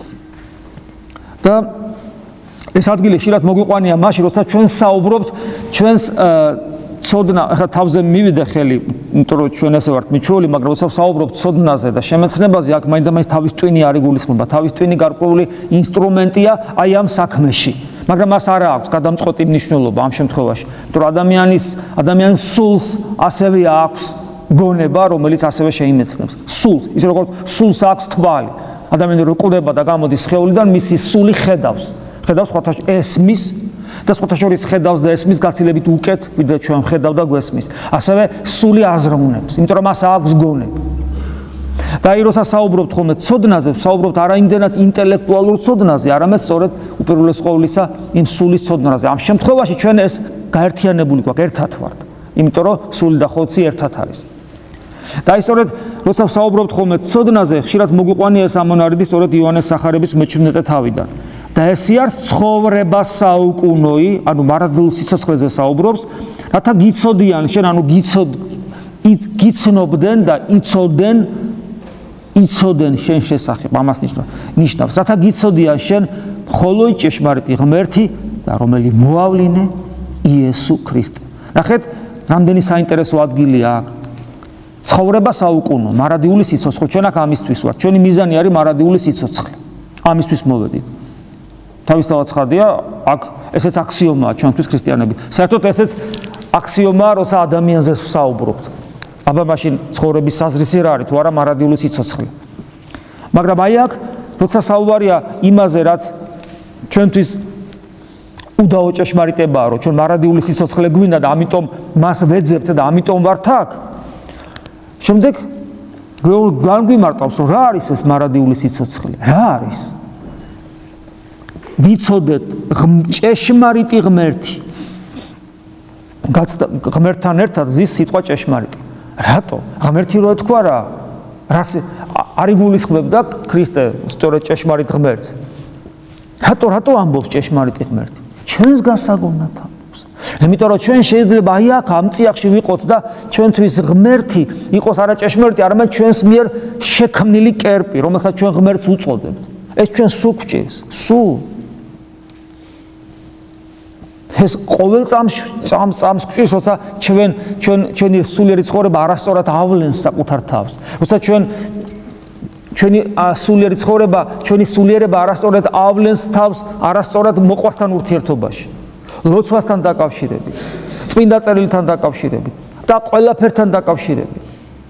და ეს ადგილი ხშირად მოგვიყვანია მაშინ, როცა ჩვენ საუბრობთ ჩვენს ცოდნა, ახლა თავზე მივიდე ხელი, იმიტომ რომ ჩვენ ესე ვართ მიჩვეული, მაგრამ როცა საუბრობთ ცოდნაზე და შემეცნებაზე, აქ მაინდა მაინც თავის ტვინი არ იგულისხმება, თავის ტვინი გარკვეული ინსტრუმენტია აი ამ საქმეში. მაგრამ მას არ აქვს გადამწყვეტი მნიშვნელობა ამ შემთხვევაში, იმიტომ რომ ადამიანის ადამიანის სულს ასევე აქვს გონება, რომელიც ასევე შეიმეცნებს. სულს, ის როგორც სულს აქვს თვალი. ადამიანი რო კვდება და გამოდის სხეულიდან, მისი სული ხედავს. ხედავს სხვათა ესმის და სხვათა შორის ხედავს და ესმის გაცილებით უკეთ, ვიდრე ჩვენ ხედავ და გვესმის. ასევე სული აზროვნებს, იმიტომ რომ მას აქვს გონება. და აი როცა საუბრობთ ხოლმე ცოდნაზე, საუბრობთ არა იმდენად ინტელექტუალურ ცოდნაზე, არამედ სწორედ უპირველეს ყოვლისა იმ სულის ცოდნაზე. ამ შემთხვევაში ჩვენ ეს გაერთიანებული გვაქვს, ერთად ვართ, იმიტომ რომ სული და ხოცი ერთად არის. და აი სწორედ როცა საუბრობთ ხოლმე ცოდნაზე, ხშირად მოგვიყვანია ეს ამონარიდი სწორედ ივანეს სახარების მეჩვიდმეტე თავიდან. და ესე არის ცხოვრება საუკუნოი, ანუ მარადულ სიცოცხლეზე საუბრობს, რათა გიცოდიან შენ, ანუ გიცოდ გიცნობდნენ და იცოდნენ იცოდნენ შენ შესახებ, ამას ნიშნავს, რათა გიცოდიან შენ მხოლოდ ჭეშმარიტი ღმერთი და რომელი მოავლინე იესო ქრისტე. ნახეთ, რამდენი საინტერესო ადგილია აქ. ცხოვრება საუკუნო, მარადიული სიცოცხლე, ჩვენ აქ ამისთვის ვართ. ჩვენი მიზანი არის მარადიული სიცოცხლე. ამისთვის მოვედით. თავისთავად ცხადია, აქ ესეც აქსიომაა ჩვენთვის ქრისტიანები. საერთოდ ესეც აქსიომაა, როცა ადამიანზე ვსაუბრობთ. აბა მაშინ ცხოვრების საზრისი რა არის, თუ არა მარადიული სიცოცხლე. მაგრამ აი აქ, როცა საუბარია იმაზე, რაც ჩვენთვის უდაო ჭეშმარიტებაა, რომ ჩვენ მარადიული სიცოცხლე გვინდა და ამიტომ მას ვეძებთ და ამიტომ ვართ აქ. შემდეგ განგვიმარტავს, რომ რა არის ეს მარადიული სიცოცხლე? რა არის? ვიცოდეთ ჭეშმარიტი ღმერთი. ღმერთთან ერთად ზის სიტყვა ჭეშმარიტი. რატო? ღმერთი რო თქვა რა? რას არ იგულისხმებდა ქრისტე სწორედ ჭეშმარიტ ღმერთს? რატო რატო ამბობს ჭეშმარიტი ღმერთი? ჩვენს გასაგონად ამბობს. იმიტომ რომ ჩვენ შეიძლება აი აქ ამ წიაღში ვიყოთ და ჩვენთვის ღმერთი იყოს არა ჭეშმარიტი, არამედ ჩვენს მიერ შექმნილი კერპი, რომელსაც ჩვენ ღმერთს უწოდებთ. ეს ჩვენ სულ გვჭირს, სულ. ეს ყოველ წამს წამს წამს გვჭირს, როცა ჩვენ ჩვენ ჩვენი სულიერი ცხოვრება არასწორად ავლენს საკუთარ თავს. როცა ჩვენ ჩვენი სულიერი ცხოვრება, ჩვენი სულიერება არასწორად ავლენს თავს არასწორად მოყვასთან ურთიერთობაში. ლოცვასთან დაკავშირებით, წმინდა წერილთან დაკავშირებით და ყველაფერთან დაკავშირებით.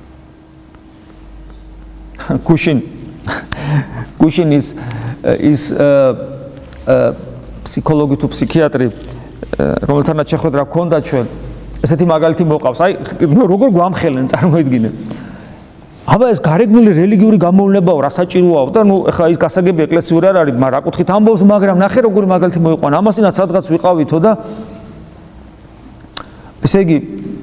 გუშინ გუშინ ის ის ფსიქოლოგი თუ ფსიქიატრი რომელთანაც შეხვედრა გქონდა ჩვენ, ესეთი მაგალითი მოყავს. აი როგორ გვამხელენ, წარმოიდგინეთ. აბა ეს გარეგნული რელიგიური გამოვლენებაო, რა საჭიროა და ნუ ეხლა ის გასაგები ეკლესიური არ არის, მაგრამ რა კუთხით ამბობს, მაგრამ ნახე როგორი მაგალითი მოიყვანა. ამასინაც სადღაც ვიყავითო და ესე იგი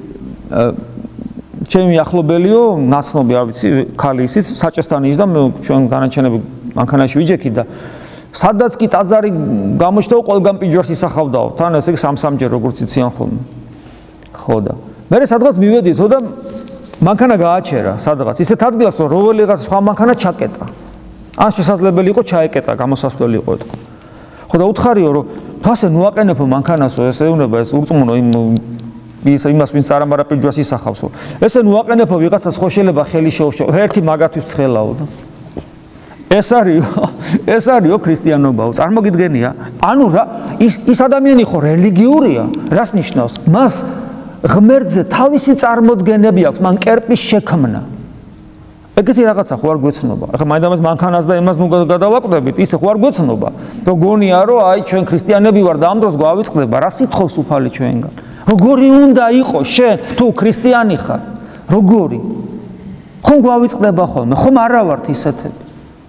ჩემი ახლობელიო, ნაცნობი, არ ვიცი, ქალი ისიც საჭესთან ის და ჩვენ განაჩენები მანქანაში ვიჯექით და სადაც კი ტაძარი გამოჩნდა, ყველგან პიჯვარს ისახავდაო. თან ესე იგი სამ-სამჯერ როგორც იციან ხოლმე. ხო და მე სადღაც მივედითო და მანქანა გააჩერა სადღაც. ისეთ ადგილას რომ რომელიღაც სხვა მანქანა ჩაკეტა. ან შესაძლებელი იყო ჩაეკეტა, გამოსასვლელი იყო ეთქო. ხო და უთხარიო რომ ფასე ნუაყენებო მანქანასო, ესე უნდა ეს ურწმუნო იმ ის იმას ვინც არამარა პიჯვას ისახავსო. ესე ნუაყენებო ვიღაცას ხო შეიძლება ხელი შეუშვა. ერთი მაგათვის ცხელაო და ეს არისო, ეს არისო ქრისტიანობაო, წარმოგიდგენია? ანუ რა ის ის ადამიანი ხო რელიგიურია? რას ნიშნავს? მას ღმერთზე თავისი წარმოდგენები აქვს, მან კერპის შექმნა. ეგეთი რაღაცა ხო არ გვეცნობა? ახლა მაინდამაც მანქანას და იმას ნუ გადავაკვდებით, ისე ხო არ გვეცნობა? რომ გონია რომ აი ჩვენ ქრისტიანები ვარ და ამ დროს გვავიწყდება, რა სიტყავს უფალი ჩვენგან? როგორი უნდა იყოს შენ თუ ქრისტიანი ხარ? როგორი? ხომ გვავიწყდება ხოლმე? ხომ არა ვართ ისეთები?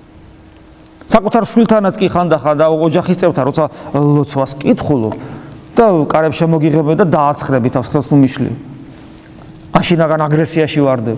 საკუთარ შვილთანაც კი ხანდახან და ოჯახის წევრთან როცა ლოცვას კითხულობ და კარებს შემოგიღებენ და დააცხრები თავს ხელს ნუ მიშლი. აშინაგან აგრესიაში ვარდებ.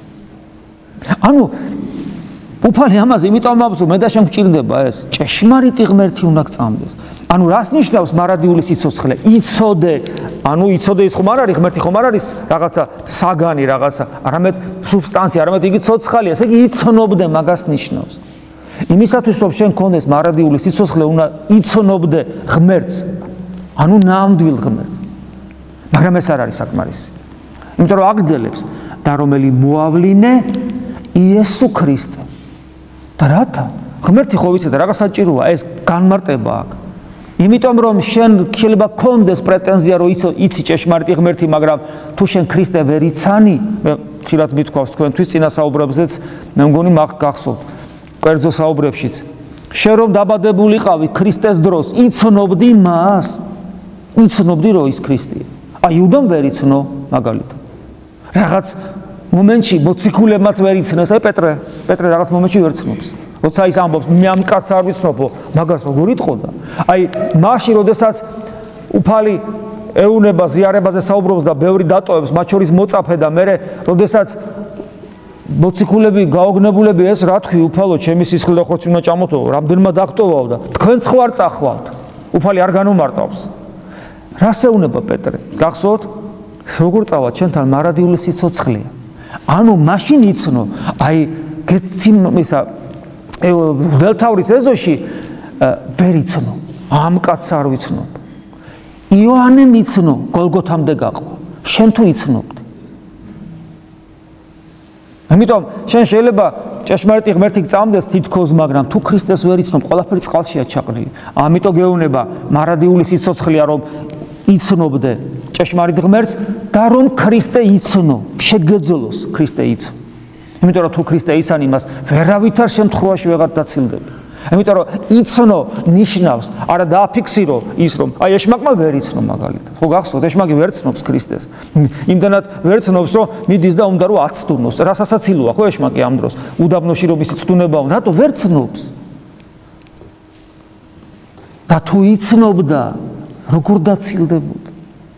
ანუ უფალი ამაზე იმიტომ ამბობს მე და შენ გვჭირდება ეს ჭეშმარიტი ღმერთი უნდა გწამდეს. ანუ რას ნიშნავს მარადიული სიცოცხლე? იცოდე, ანუ იცოდე ის ხომ არ არის ღმერთი ხომ არ არის რაღაცა საგანი რაღაცა, არამედ სუბსტანცია, არამედ იგი ცოცხალია, ესე იგი იცნობდე მაგას ნიშნავს. იმისათვის რომ შენ გქონდეს მარადიული სიცოცხლე უნდა იცნობდე ღმერთს. ანუ ნამდვილ ღმერთს. მაგრამ ეს არ არის საკმარისი. იმიტომ რომ აგრძელებს და რომელი მოავლინე იესო ქრისტე. და რათა? ღმერთი ხო ვიცი და რაღაც საჭიროა, ეს განმარტება აქვს. იმიტომ რომ შენ შეიძლება გქონდეს პრეტენზია რომ იცი ჭეშმარიტი ღმერთი, მაგრამ თუ შენ ქრისტე ვერ იცანი, მე ხშირად მithქვავს თქვენთვის წინა საუბრებზეც, მე მგონი მაგ გახსოვთ. კერძო საუბრებშიც. შენ რომ დაბადებულიყავი ქრისტეს დროს, იცნობდი მას. იცნობდი რომ ის ქრისტეა. აი იუდამ ვერ იცნო მაგალითად. რაღაც მომენტში მოციქულებმაც ვერ იცნეს, აი პეტრე, პეტრე რაღაც მომენტში ვერ ცნობს. როცა ის ამბობს, მე ამ კაცს არ ვიცნობო, მაგას როგორ იტყოდა? აი მაშინ, როდესაც უფალი ეუნება ზიარებაზე საუბრობს და ბევრი დატოვებს, მათ შორის მოწაფე და მე, როდესაც მოციქულები გაოგნებულები ეს რა თქვი უფალო, ჩემი სისხლი და ხორცი უნდა წამოთო, რამდენმა დაგტოვავ და თქვენც ხო არ წახვალთ. უფალი არ განუმარტავს. რას ეუნება პეტრე? გახსოვთ? როგორ წავა ჩვენთან მარადიული სიცოცხლეა. ანუ მაშინ იცნო, აი გეციმისა ველთავრის ეზოში ვერ იცნო. ამ კაცს არ ვიცნობ. იოანემ იცნო, გოლგოთამდე გაყვა. შენ თუ იცნობდი. ამიტომ შენ შეიძლება ჭეშმარიტი ღმერთი გწამდეს თითქოს, მაგრამ თუ ქრისტეს ვერ იცნობ, ყველაფერი წყალშია ჩაყრილი. ამიტომ გეუბნება, მარადიული სიცოცხლეა, რომ იცნობდე ჭეშმარიტ ღმერთს და რომ ქრისტე იცნო, შეგეძლოს ქრისტე იცნო. იმიტომ რომ თუ ქრისტე იცან იმას, ვერავითარ შემთხვევაში ვეღარ დაცილდები. ამიტომ რომ იცნო ნიშნავს, არა დააფიქსირო ის რომ აი ეშმაკმა ვერ იცნო მაგალითად. ხო გახსოვთ, ეშმაკი ვერ ცნობს ქრისტეს. იმდანაც ვერ ცნობს, რომ მიდის და უნდა რომ აცდუნოს. რასასაცილოა ხო ეშმაკი ამ დროს? უდაბნოში რომ ისი ცდუნება უნდა, რატო ვერ ცნობს? და თუ იცნობდა, როგორ დაცილდებოდა?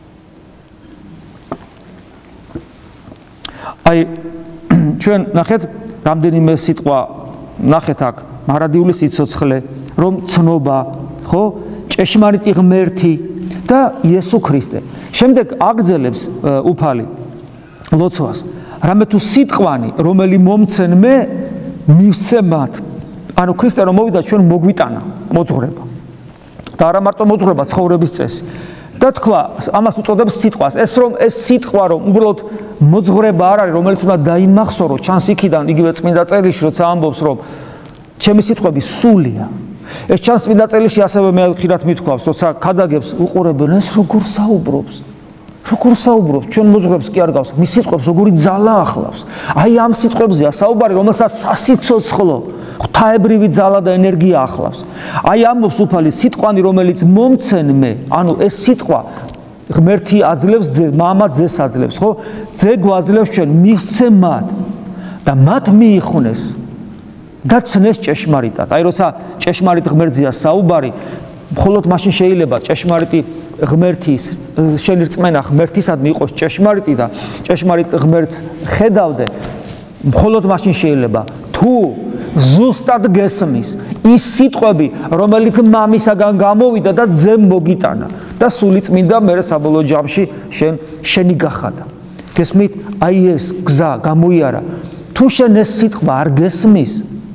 აი ჩვენ ნახეთ რამდენიმე სიტყვა ნახეთ აქ მარადიული სიცოცხლე, რომ ცნობა, ხო, ჭეშმარიტი ღმერთი და იესო ქრისტე. შემდეგ აგრძელებს უფალი ლოცვას. რამე თუ სიტყვანი, რომელი მომცენ მე, მივცე მათ. ანუ ქრისტე რომ მოვიდა ჩვენ მოგვიტანა მოძღვრება. და არა მარტო მოძღვრება, ცხოვრების წესი. და თქვა, ამას უწოდებს სიტყვას. ეს რომ ეს სიტყვა რომ უბრალოდ მოძღვრება არ არის, რომელიც უნდა დაიმახსოვრო, ჩანს იქიდან იგივე წმინდა წერილში, როცა ამბობს, რომ ჩემი სიტყვები სულია. ეს ჩანს წმინდა წერილში ასევე მე ხშირად მithქვავს, როცა ქადაგებს უყურებენ, ეს როგორ საუბრობს? როგორ საუბრობს? ჩვენ მოძღვრებს კი არ გავს. მის სიტყვებს როგორი ძალა ახლავს. აი ამ სიტყვებზეა საუბარი, რომელსაც სასიცოცხლო ღვთაებრივი ძალა და ენერგია ახლავს. აი ამბობს უფალი, სიტყვანი, რომელიც მომცენ მე, ანუ ეს სიტყვა ღმერთი აძლევს ძე, მამა ძეს აძლევს, ხო? ძე გვაძლევს ჩვენ, მივცე მათ და მათ მიიხუნეს და ცნეს ჭეშმარიტად. აი როცა ჭეშმარიტ ღმერთზეა საუბარი, მხოლოდ მაშინ შეიძლება ჭეშმარიტი ღმერთი შენი რწმენა ღმერთისადმი იყოს ჭეშმარიტი და ჭეშმარიტ ღმერთს ხედავდე, მხოლოდ მაშინ შეიძლება თუ ზუსტად გესმის ის სიტყვები, რომელიც მამისაგან გამოვიდა და ძემ მოგიტანა და სული წმინდა მერე საბოლოო ჯამში შენ შენი გახადა. გესმით? აი ეს გზა გამოიარა. თუ შენ ეს სიტყვა არ გესმის,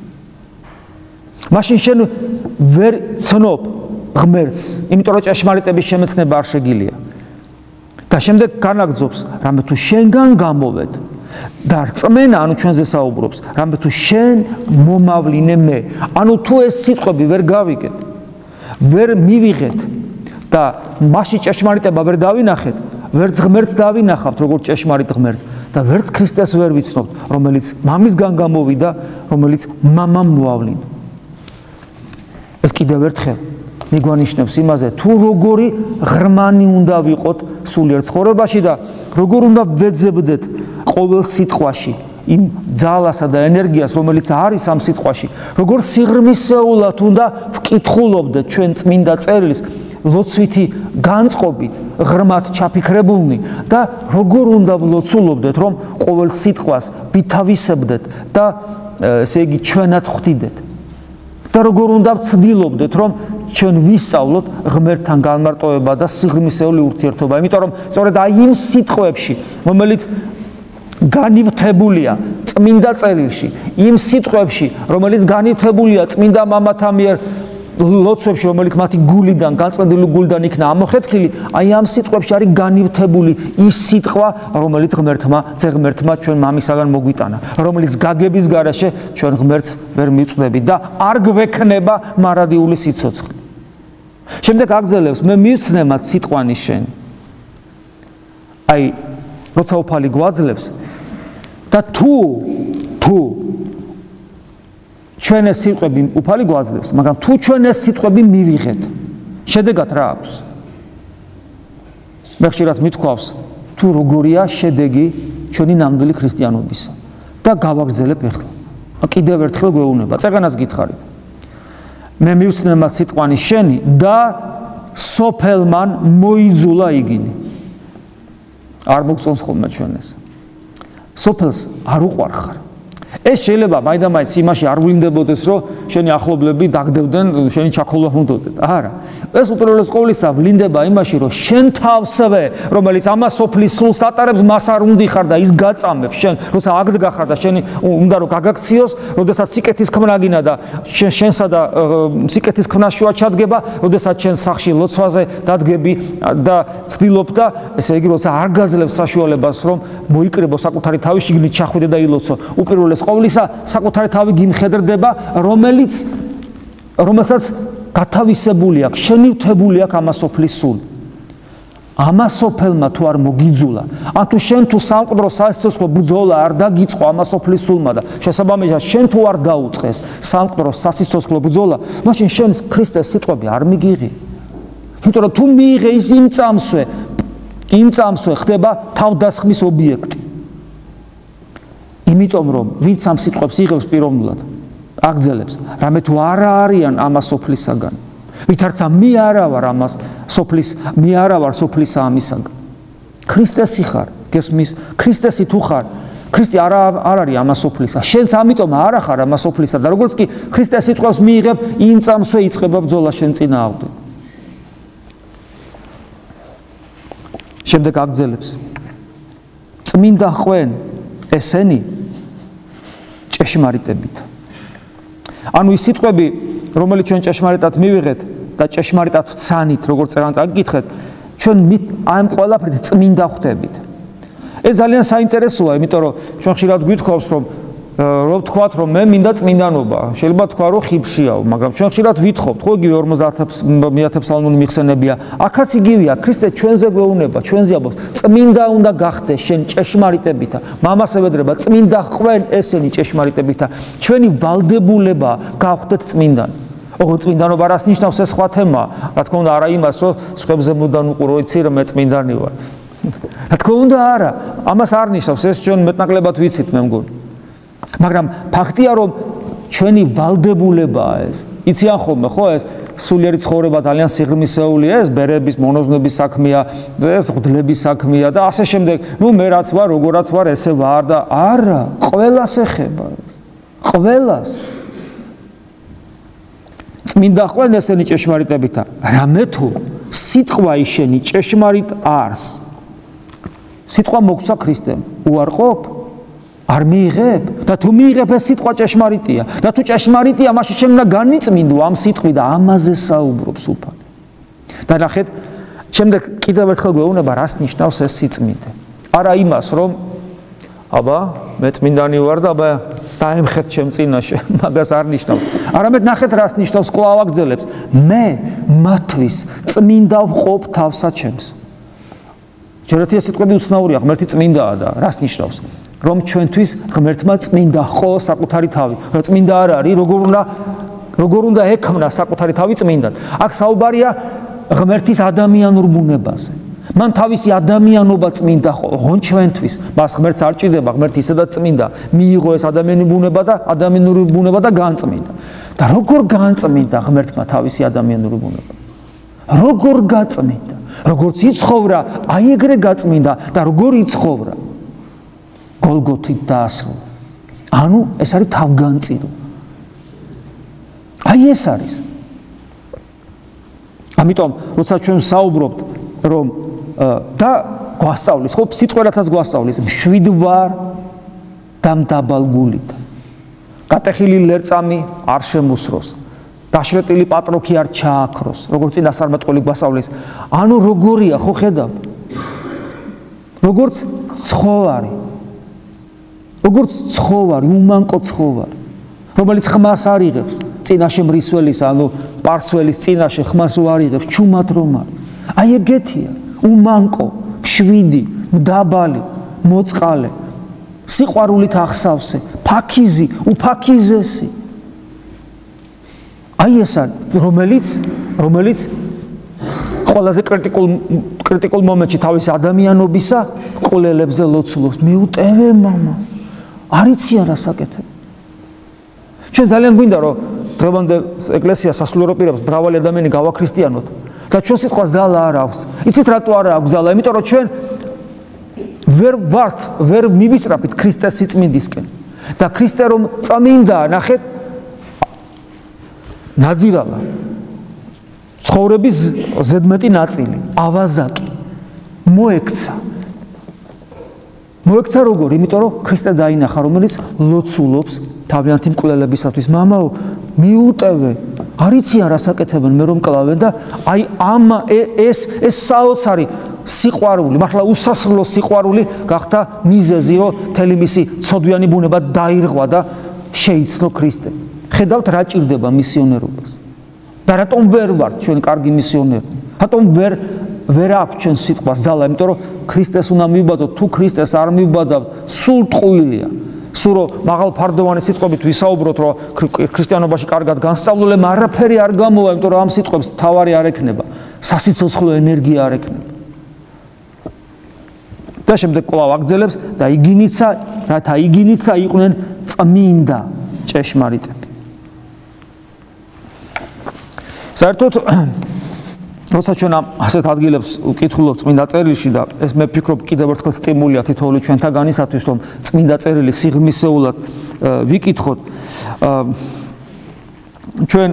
მაშინ შენ ვერ ცნობ ღმერთს, იმიტომ რომ ჭეშმარიტების შემეცნება არ შეგილია. და შემდეგ განაგძობს, რამე თუ შენგან გამოვედ და რწმენა, ანუ ჩვენზე საუბრობს, რამე თუ შენ მომავლინე მე, ანუ თუ ეს სიტყვები ვერ გავიგეთ, ვერ მივიღეთ და მასში ჭეშმარიტება ვერ დავინახეთ, ვერც ღმერთს დავინახავთ, როგორც ჭეშმარიტ ღმერთს და ვერც ქრისტეს ვერ ვიცნობთ, რომელიც მამისგან გამოვიდა, რომელიც მამამ მოავლინო. ეს კიდევ ერთხელ მიგვანიშნებს იმაზე, თუ როგორი ღრმანი უნდა ვიყოთ სულიერ ცხოვრებაში და როგორ უნდა ვეძებდეთ ყოველ სიტყვაში იმ ძალასა და ენერგიას, რომელიც არის ამ სიტყვაში, როგორ სიღრმისეულად უნდა ვკითხულობდეთ ჩვენ წმინდა წერილს, ლოცვითი განწყობით, ღრმად ჩაფიქრებულნი და როგორ უნდა ვლოცულობდეთ, რომ ყოველ სიტყვას ვითავისებდეთ და ესე იგი ჩვენად ხვდიდეთ. და როგორ უნდა ვცდილობდეთ, რომ ჩვენ ვისწავლოთ ღმერთთან განმარტოება და სიღრმისეული ურთიერთობა. იმიტომ რომ სწორედ აი იმ სიტყვებში, რომელიც განივთებულია წმინდა წერილში, იმ სიტყვებში, რომელიც განივთებულია წმინდა მამათა მიერ ლოცვებში, რომელიც მათი გულიდან, განწმენდილი გულიდან იქნა ამოხეთქილი, აი ამ სიტყვებში არის განივთებული ის სიტყვა, რომელიც ღმერთმა, ძე ღმერთმა ჩვენ მამისაგან მოგვიტანა, რომელიც გაგების გარეშე ჩვენ ღმერთს ვერ მივწვდებით და არ გვექნება მარადიული სიცოცხლე. შემდეგ აგზელებს, მე მივცნე მათ სიტყვანი შენ. აი, როცა უფალი გვაძლევს და თუ თუ ჩვენ ეს სიტყვები უფალი გვაძლევს, მაგრამ თუ ჩვენ ეს სიტყვები მივიღეთ, შედეგად რა აქვს? მე ხშირად მithქვავს, თუ როგორია შედეგი ჩვენი ნამდვილი ქრისტიანობისა და გავაგრძელებ ახლა. კიდევ ერთხელ გვეუბნება, წეგანას გითხარით. მე მივცნე მათ სიტყვანი შენი და სოფელმან მოიძულა იგინი. არ მოგწონს ხოლმე ჩვენ ეს. სოფელს არ უყვარხარ. ეს შეიძლება მაინდა-მაინც იმაში არ ვლინდებოდეს, რომ შენი ახლობლები დაგდებდნენ, შენი ჩაქოლვა უნდოდეთ. არა. ეს უპირველეს ყოვლისა ვლინდება იმაში, რომ შენ თავსვე, რომელიც ამას სოფლის სულს ატარებს, მას არ უნდა ხარ და ის გაწამებს შენ, როცა აგდგა ხარ და შენი უნდა რომ გაგაქციოს, როდესაც სიკეთის ქმნა გინა და შენსა და სიკეთის ქმნა შუა ჩადგება, როდესაც შენ სახში ლოცვაზე დადგები და ცდილობ და ესე იგი როცა არ გაძლევს საშუალებას, რომ მოიკრებო საკუთარი თავი შიგნით ჩახვიდე და ილოცო. უპირველეს ყოვლისა საკუთარი თავი გიმხედრდება, რომელიც რომელსაც გათავისებული აქვს, შენივთებული აქვს ამას სოფლის სული. ამას სოფელმა თუ არ მოგიძულა, ან თუ შენ თუ სამყდრო სასიცოცხლო ბრძოლა არ დაგიწყო ამას სოფლის სულმა და შესაბამისად შენ თუ არ დაუწყეს სამყდრო სასიცოცხლო ბრძოლა, მაშინ შენ ქრისტეს სიტყვები არ მიგიღი. იმიტომ რომ თუ მიიღე ის იმ წამსვე, იმ წამსვე ხდება თავდასხმის ობიექტი. იმიტომ რომ ვინც ამ სიტყვებს იღებს პიროვნულად, აგზელებს, რამე თუ არა არიან ამას სოფლისაგან. ვითარცა მე არა ვარ ამას სოფლის, მე არა ვარ სოფლისა ამისაგან. ქრისტესი ხარ, გესმის, ქრისტესი თუ ხარ, ქრისტე არ არ არის ამას სოფლისა. შენც ამიტომ არა ხარ ამას სოფლისა და როგორც კი ქრისტეს სიტყვებს მიიღებ, იმ წამსვე იწყება ბრძოლა შენ წინააღმდეგ. შემდეგ აგზელებს. წმინდა ყვენ ესენი ჭეშმარიტებით. ანუ ის სიტყვები, რომელიც ჩვენ ჭეშმარიტად მივიღეთ და ჭეშმარიტად ვცანით, როგორც წერანს აგიკითხეთ, ჩვენ ამ ყველაფრით წმინდა ხვდებით. ეს ძალიან საინტერესოა, იმიტომ რომ ჩვენ ხშირად გვითხოვს, რომ რომ თქვათ, რომ მე მინდა წმინდანობა. შეიძლება თქვა, რომ ხიფშიაო, მაგრამ ჩვენ ხშირად ვითხოვთ, ხო, იგივე ორმოცდაათი ფსალმუნი მიხსენებია. აქაც იგივეა, ქრისტე ჩვენზე გვეუბნება, ჩვენზე ამბობს, წმინდა უნდა გახდეს შენ ჭეშმარიტებითა. მამას ევედრება, წმინდა ყვენ ესენი ჭეშმარიტებითა. ჩვენი ვალდებულება გავხდეთ წმინდანი. ოღონდ წმინდანობა რას ნიშნავს, ეს სხვა თემაა. რა თქმა უნდა, არა იმას, რომ სხვებზე მუდან უყურო იცი, რომ მე წმინდანი ვარ. რა თქმა უნდა, არა, ამას არ ნიშნავს, ეს ჩვენ მეტნაკლებად ვიცით, მე მგონი. მაგრამ ფაქტია, რომ ჩვენი ვალდებულებაა ეს. იციან ხოლმე, ხო, ეს სულიერი ცხოვრება ძალიან სიღრმისეულია, ეს ბერების, მონოზვნების საქმეა, ეს ღვთლების საქმეა და ასე შემდეგ. ნუ მე რაც ვარ, როგორაც ვარ, ესე ვარ და არა, ყველას ეხება ეს. ყველას. წმინდა ყვენ ესენი ჭეშმარიტებითა. რამე თუ სიტყვა ისენი ჭეშმარიტ არს. სიტყვა მოგცა ქრისტემ, უარყოფ? არ მიიღებ და თუ მიიღებ ეს სიტყვა ჭეშმარიტია და თუ ჭეშმარიტია, მაშინ შენ უნდა განიწმინდო ამ სიტყვით და ამაზე საუბრობს უფალი. და ნახეთ, შემდეგ კიდევ ერთხელ გვეუბნება, რას ნიშნავს ეს სიწმინდე. არა იმას, რომ აბა მე წმინდანი ვარ და აბა დაემხეთ ჩემ წინაშე, მაგას არ ნიშნავს. არამედ ნახეთ, რას ნიშნავს, კვლავ აგზელებს. მე მათვის წმინდა ვყოფ თავსა ჩემს. ჯერეთი ეს სიტყვები უცნაურია, ღმერთი წმინდაა და რას ნიშნავს? რომ ჩვენთვის ღმერთმა წმინდა ხო საკუთარი თავი. რა წმინდა არ არის, როგორ უნდა როგორ უნდა ექმნა საკუთარი თავი წმინდად. აქ საუბარია ღმერთის ადამიანურ ბუნებაზე. მან თავისი ადამიანობა წმინდა ხო, ოღონდ ჩვენთვის. მას ღმერთს არ ჭირდება, ღმერთი ისედაც წმინდა. მიიღო ეს ადამიანური ბუნება და ადამიანური ბუნება და განწმინდა. და როგორ განწმინდა ღმერთმა თავისი ადამიანური ბუნება? როგორ გაწმინდა? როგორც იცხოვრა, აი ეგრე გაწმინდა და როგორ იცხოვრა? გოლგოთით დაასრულა. ანუ ეს არის თავგანწირო. აი ეს არის. ამიტომ, როცა ჩვენ საუბრობთ, რომ და გვასწავლის, ხო, სიტყვერათაც გვასწავლის, მშვიდ ვარ და მდაბალ გულით. გატეხილი ლერწამი არ შემუსროს. დაშრეტილი პატროქი არ ჩააქროს, როგორც წინასწარმეტყველი გვასწავლის. ანუ როგორია, ხო ხედავ? როგორც ცხოვარი. როგორც ცხოვარი, უმანკო ცხოვარი, რომელიც ხმას არ იღებს, წინაშე მრისველის, ანუ პარსველის წინაშე ხმას არ იღებს, ჩუმად რომ არის. აი ეგეთია, უმანკო, მშვიდი, მდაბალი, მოწყალე, სიყვარულით ახსავსე, ფაქიზი, უფაქიზესი. აი ეს არის, რომელიც, რომელიც ყველაზე კრიტიკულ კრიტიკულ მომენტში თავის ადამიანობისა კვლელებზე ლოცულობს. მიუტევე მამა. არიცი არა საკეთებ. ჩვენ ძალიან გვინდა, რომ დღევანდელ ეკლესიას სასულიერო პირებს მრავალი ადამიანი გავაქრისტიანოთ და ჩვენ სიტყვა ზალა არ აქვს. იცით რატო არ აქვს ზალა? იმიტომ რომ ჩვენ ვერ ვართ, ვერ მივისწრაფით ქრისტეს სიწმინდისკენ. და ქრისტე რომ წმინდაა, ნახეთ, ნაძირალა ცხოვრების ზედმეტი ნაწილი, ავაზაკი, მოექცა. მოექცა როგორ? იმიტომ რომ ქრისტე დაინახა, რომელიც ლოცულობს თავიანთი მკვლელებისათვის. მამაო, მიუტევე, არ იციან რას აკეთებენ, მე რომ კლავენ და აი ამ ეს ეს საოცარი სიყვარული, მართლა უსასრულო სიყვარული გახდა მიზეზი, რომ თელი მისი ცოდვიანი ბუნება დაირღვა და შეიცნო ქრისტე. ხედავთ რა ჭირდება მისიონერობას. და რატომ ვერ ვართ ჩვენ კარგი მისიონერი? რატომ ვერ ვერ აქვს ჩვენ სიტყვას ძალა, იმიტომ რომ ქრისტეს უნდა მივბაძოთ, თუ ქრისტეს არ მივბაძავთ, სულ ტყუილია. სულ რომ მაღალფარდოვანი სიტყვებით ვისაუბროთ, რომ ქრისტიანობაში კარგად განსწავლულებ, არაფერი არ გამოვა, იმიტომ რომ ამ სიტყვებს თავარი არ ექნება, სასიცოცხლო ენერგია არ ექნება. და შემდეგ კვლავ აგრძელებს და იგინიცა, რათა იგინიცა იყვნენ წმინდა ჭეშმარიტები. საერთოდ როცა ჩვენ ასეთ ადგილებს ვკითხულობთ წმინდა წერილში და ეს მე ვფიქრობ კიდევ ერთხელ სტიმულია თითოეული ჩვენთაგანისათვის, რომ წმინდა წერილი სიღრმისეულად ვიკითხოთ, ჩვენ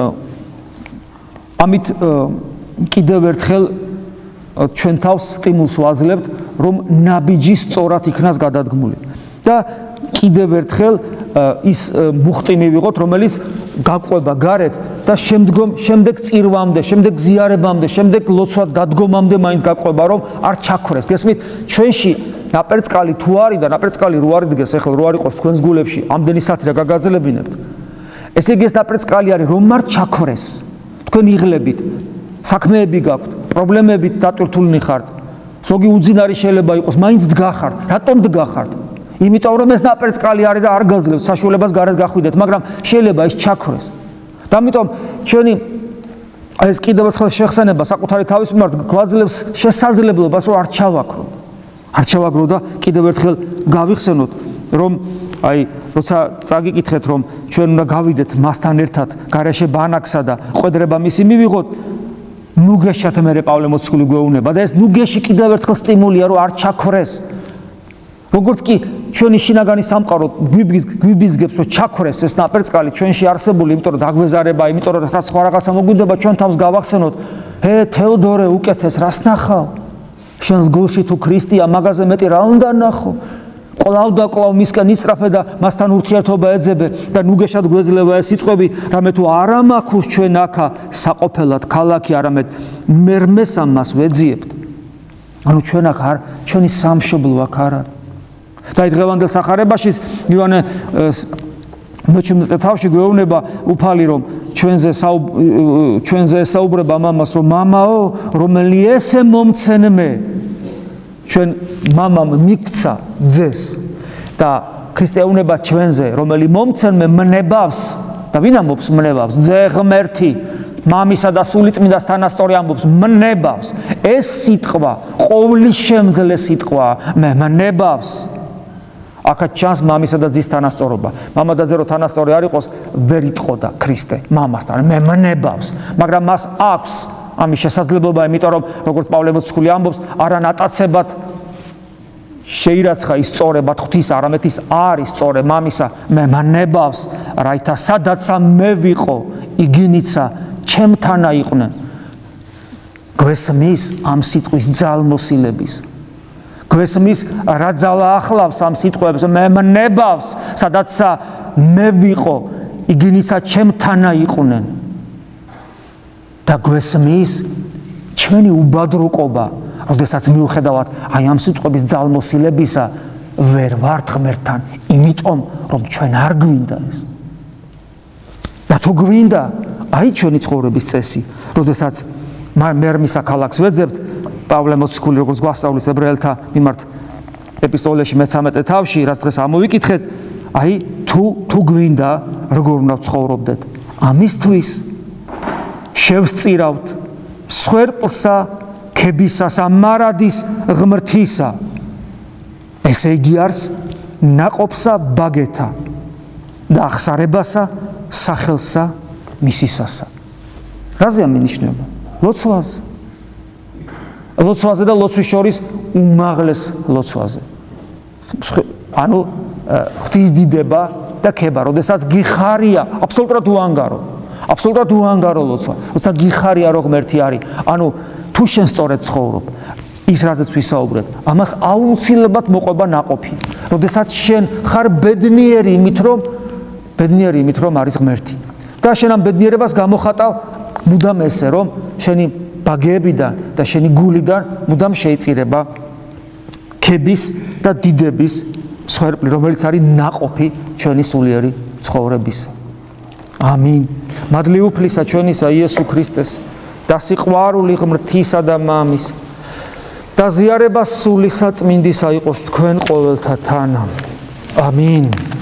ამით კიდევ ერთხელ ჩვენ თავს სტიმულს ვაძლევთ, რომ ნაბიჯი სწორად იქნას გადადგმული და კიდევ ერთხელ ის მუხტი მივიღოთ, რომელიც გაყვება გარეთ და შემდგომ შემდეგ წირვამდე, შემდეგ ზიარებამდე, შემდეგ ლოცვად დადგომამდე მაინც გაყვება, რომ არ ჩაქრეს. გესმით, ჩვენში ნაპერწკალი თუ არის და ნაპერწკალი რო არის დგეს, ახლა რო არ იყოს თქვენს გულებში, ამდენი სათი რა გაგაძლებინებთ. ესე იგი ეს ნაპერწკალი არის, რომ არ ჩაქრეს. თქვენ იღლებით, საქმეები გაქვთ, პრობლემებით დატვირთულნი ხართ. ზოგი უძინარი შეიძლება იყოს, მაინც დგახართ. რატომ დგახართ? იმიტომ რომ ეს ნაპერწკალი არის და არ გაძლევთ საშუალებას გარეთ გახვიდეთ, მაგრამ შეიძლება ის ჩაქრეს. და ამიტომ ჩვენი ეს კიდევ ერთხელ შეხსენება საკუთარი თავის მიმართ გვაძლევს შესაძლებლობას, რომ არ ჩავაქრო. არ ჩავაქრო და კიდევ ერთხელ გავიხსენოთ, რომ აი როცა წაგიკითხეთ, რომ ჩვენ უნდა გავიდეთ მასთან ერთად გარეშე ბანაკსა და ყვედრება მისი მივიღოთ, ნუგეშად მერე პავლე მოციქული გვეუბნება და ეს ნუგეში კიდევ ერთხელ სტიმულია, რომ არ ჩაქრეს. როგორც კი ჩვენი შინაგანი სამყარო გვიბიზგებს, რომ ჩაქრეს ეს ნაპერწკალი ჩვენში არსებული, იმიტომ რომ დაგვეზარება, იმიტომ რომ რაღაც სხვა რაღაცა მოგვიდება, ჩვენ თავს გავახსენოთ, ჰე თეოდორე, უკეთეს, რას ნახავ? შენს გულში თუ ქრისტეა, მაგაზე მეტი რა უნდა ნახო? კვლავ და კვლავ მისკენ ისწრაფე და მასთან ურთიერთობა ეძებე და ნუგეშად გვეძლევა ეს სიტყვები, რამე თუ არა მაქვს ჩვენ აქა საყოფელად ქალაქი, არამედ მერმეს ამას ვეძიებთ. ანუ ჩვენ აქ არ, ჩვენი სამშობლო აქ არ არის. და დღევანდელ სახარებაში ივანე მეჩვენე თავში გვეუბნება უფალი, რომ ჩვენზე ჩვენზე ესაუბრება მამას, რომ მამაო, რომელი ესე მომცენმე, ჩვენ მამამ მიქცა ძეს და ქრისტე ეუბნება ჩვენზე, რომელი მომცენმე მნებავს და ვინ ამბობს მნებავს? ძე ღმერთი, მამისა და სულიწმინდას თანასწორი ამბობს მნებავს. ეს სიტყვა ყოვლის შემძლე სიტყვა, მე მნებავს. აქაც ჩანს მამისა და ძის თანასწორობა. მამა და ძე რო თანასწორი არ იყოს, ვერ იტყოდა ქრისტე მამასთან, მე მნებავს, მაგრამ მას აქვს ამის შესაძლებლობა, იმიტომ რომ როგორც პავლე მოციქული ამბობს, არა ნატაცებად შეირაცხა ის სწორება ღვთის, არამედ ის არის სწორე მამისა, მე მნებავს, რაითა სადაცა მე ვიყო, იგინიცა ჩემთანა იყვნენ. გვესმის ამ სიტყვის ძალმოსილების. გვესმის რა ძალა ახლავს ამ სიტყვებს, მე მნებავს, სადაცა მე ვიყო, იგინიცა ჩემთანა იყვნენ. და გვესმის ჩვენი უბადრუკობა, როდესაც მიუხედავად აი ამ სიტყვების ძალმოსილებისა, ვერ ვართ ღმერთთან, იმიტომ რომ ჩვენ არ გვინდა ეს. და თუ გვინდა, აი ჩვენი ცხოვრების წესი, როდესაც მერმისა ქალაქს ვეძებთ, პავლე მოციქული როგორც გვასწავლის ებრაელთა მიმართ ეპისტოლეში მეთერთმეტე თავში, რაც დღეს ამოვიკითხეთ, აი თუ თუ გვინდა, როგორ უნდა ცხოვრობდეთ. ამისთვის შევსწირავთ სვერპლსა, ქებისას, ამარადის ღმრთისა. ესე იგი არის ნაყოფსა ბაგეთა და ახსარებასა, სახელსა მისისასა. რაზე ამინიშნება? ლოცვაზე. ლოცვაზე და ლოცვის შორის უმაღლეს ლოცვაზე. ანუ ღვთის დიდება და ქება, როდესაც გიხარია აბსოლუტურად უანგარო, აბსოლუტურად უანგარო ლოცვა, როცა გიხარია რომ ღმერთი არის, ანუ თუ შენ სწორედ ცხოვრობ, ის რაზეც ვისაუბრეთ, ამას აუცილებლად მოყვება ნაყოფი, როდესაც შენ ხარ ბედნიერი იმით, რომ ბედნიერი იმით, რომ არის ღმერთი. და შენ ამ ბედნიერებას გამოხატავ მუდამ ესე, რომ შენი ბაგეებიდან და შენი გულიდან მუდამ შეიწირება ქების და დიდების მსხვერპლი, რომელიც არის ნაყოფი ჩვენი სულიერი ცხოვრებისა. ამინ. მადლი უფლისა ჩვენისა იესო ქრისტეს და სიყვარული ღმრთისა და მამის და ზიარება სულისა წმინდისა იყოს თქვენ ყოველთა თანა. ამინ.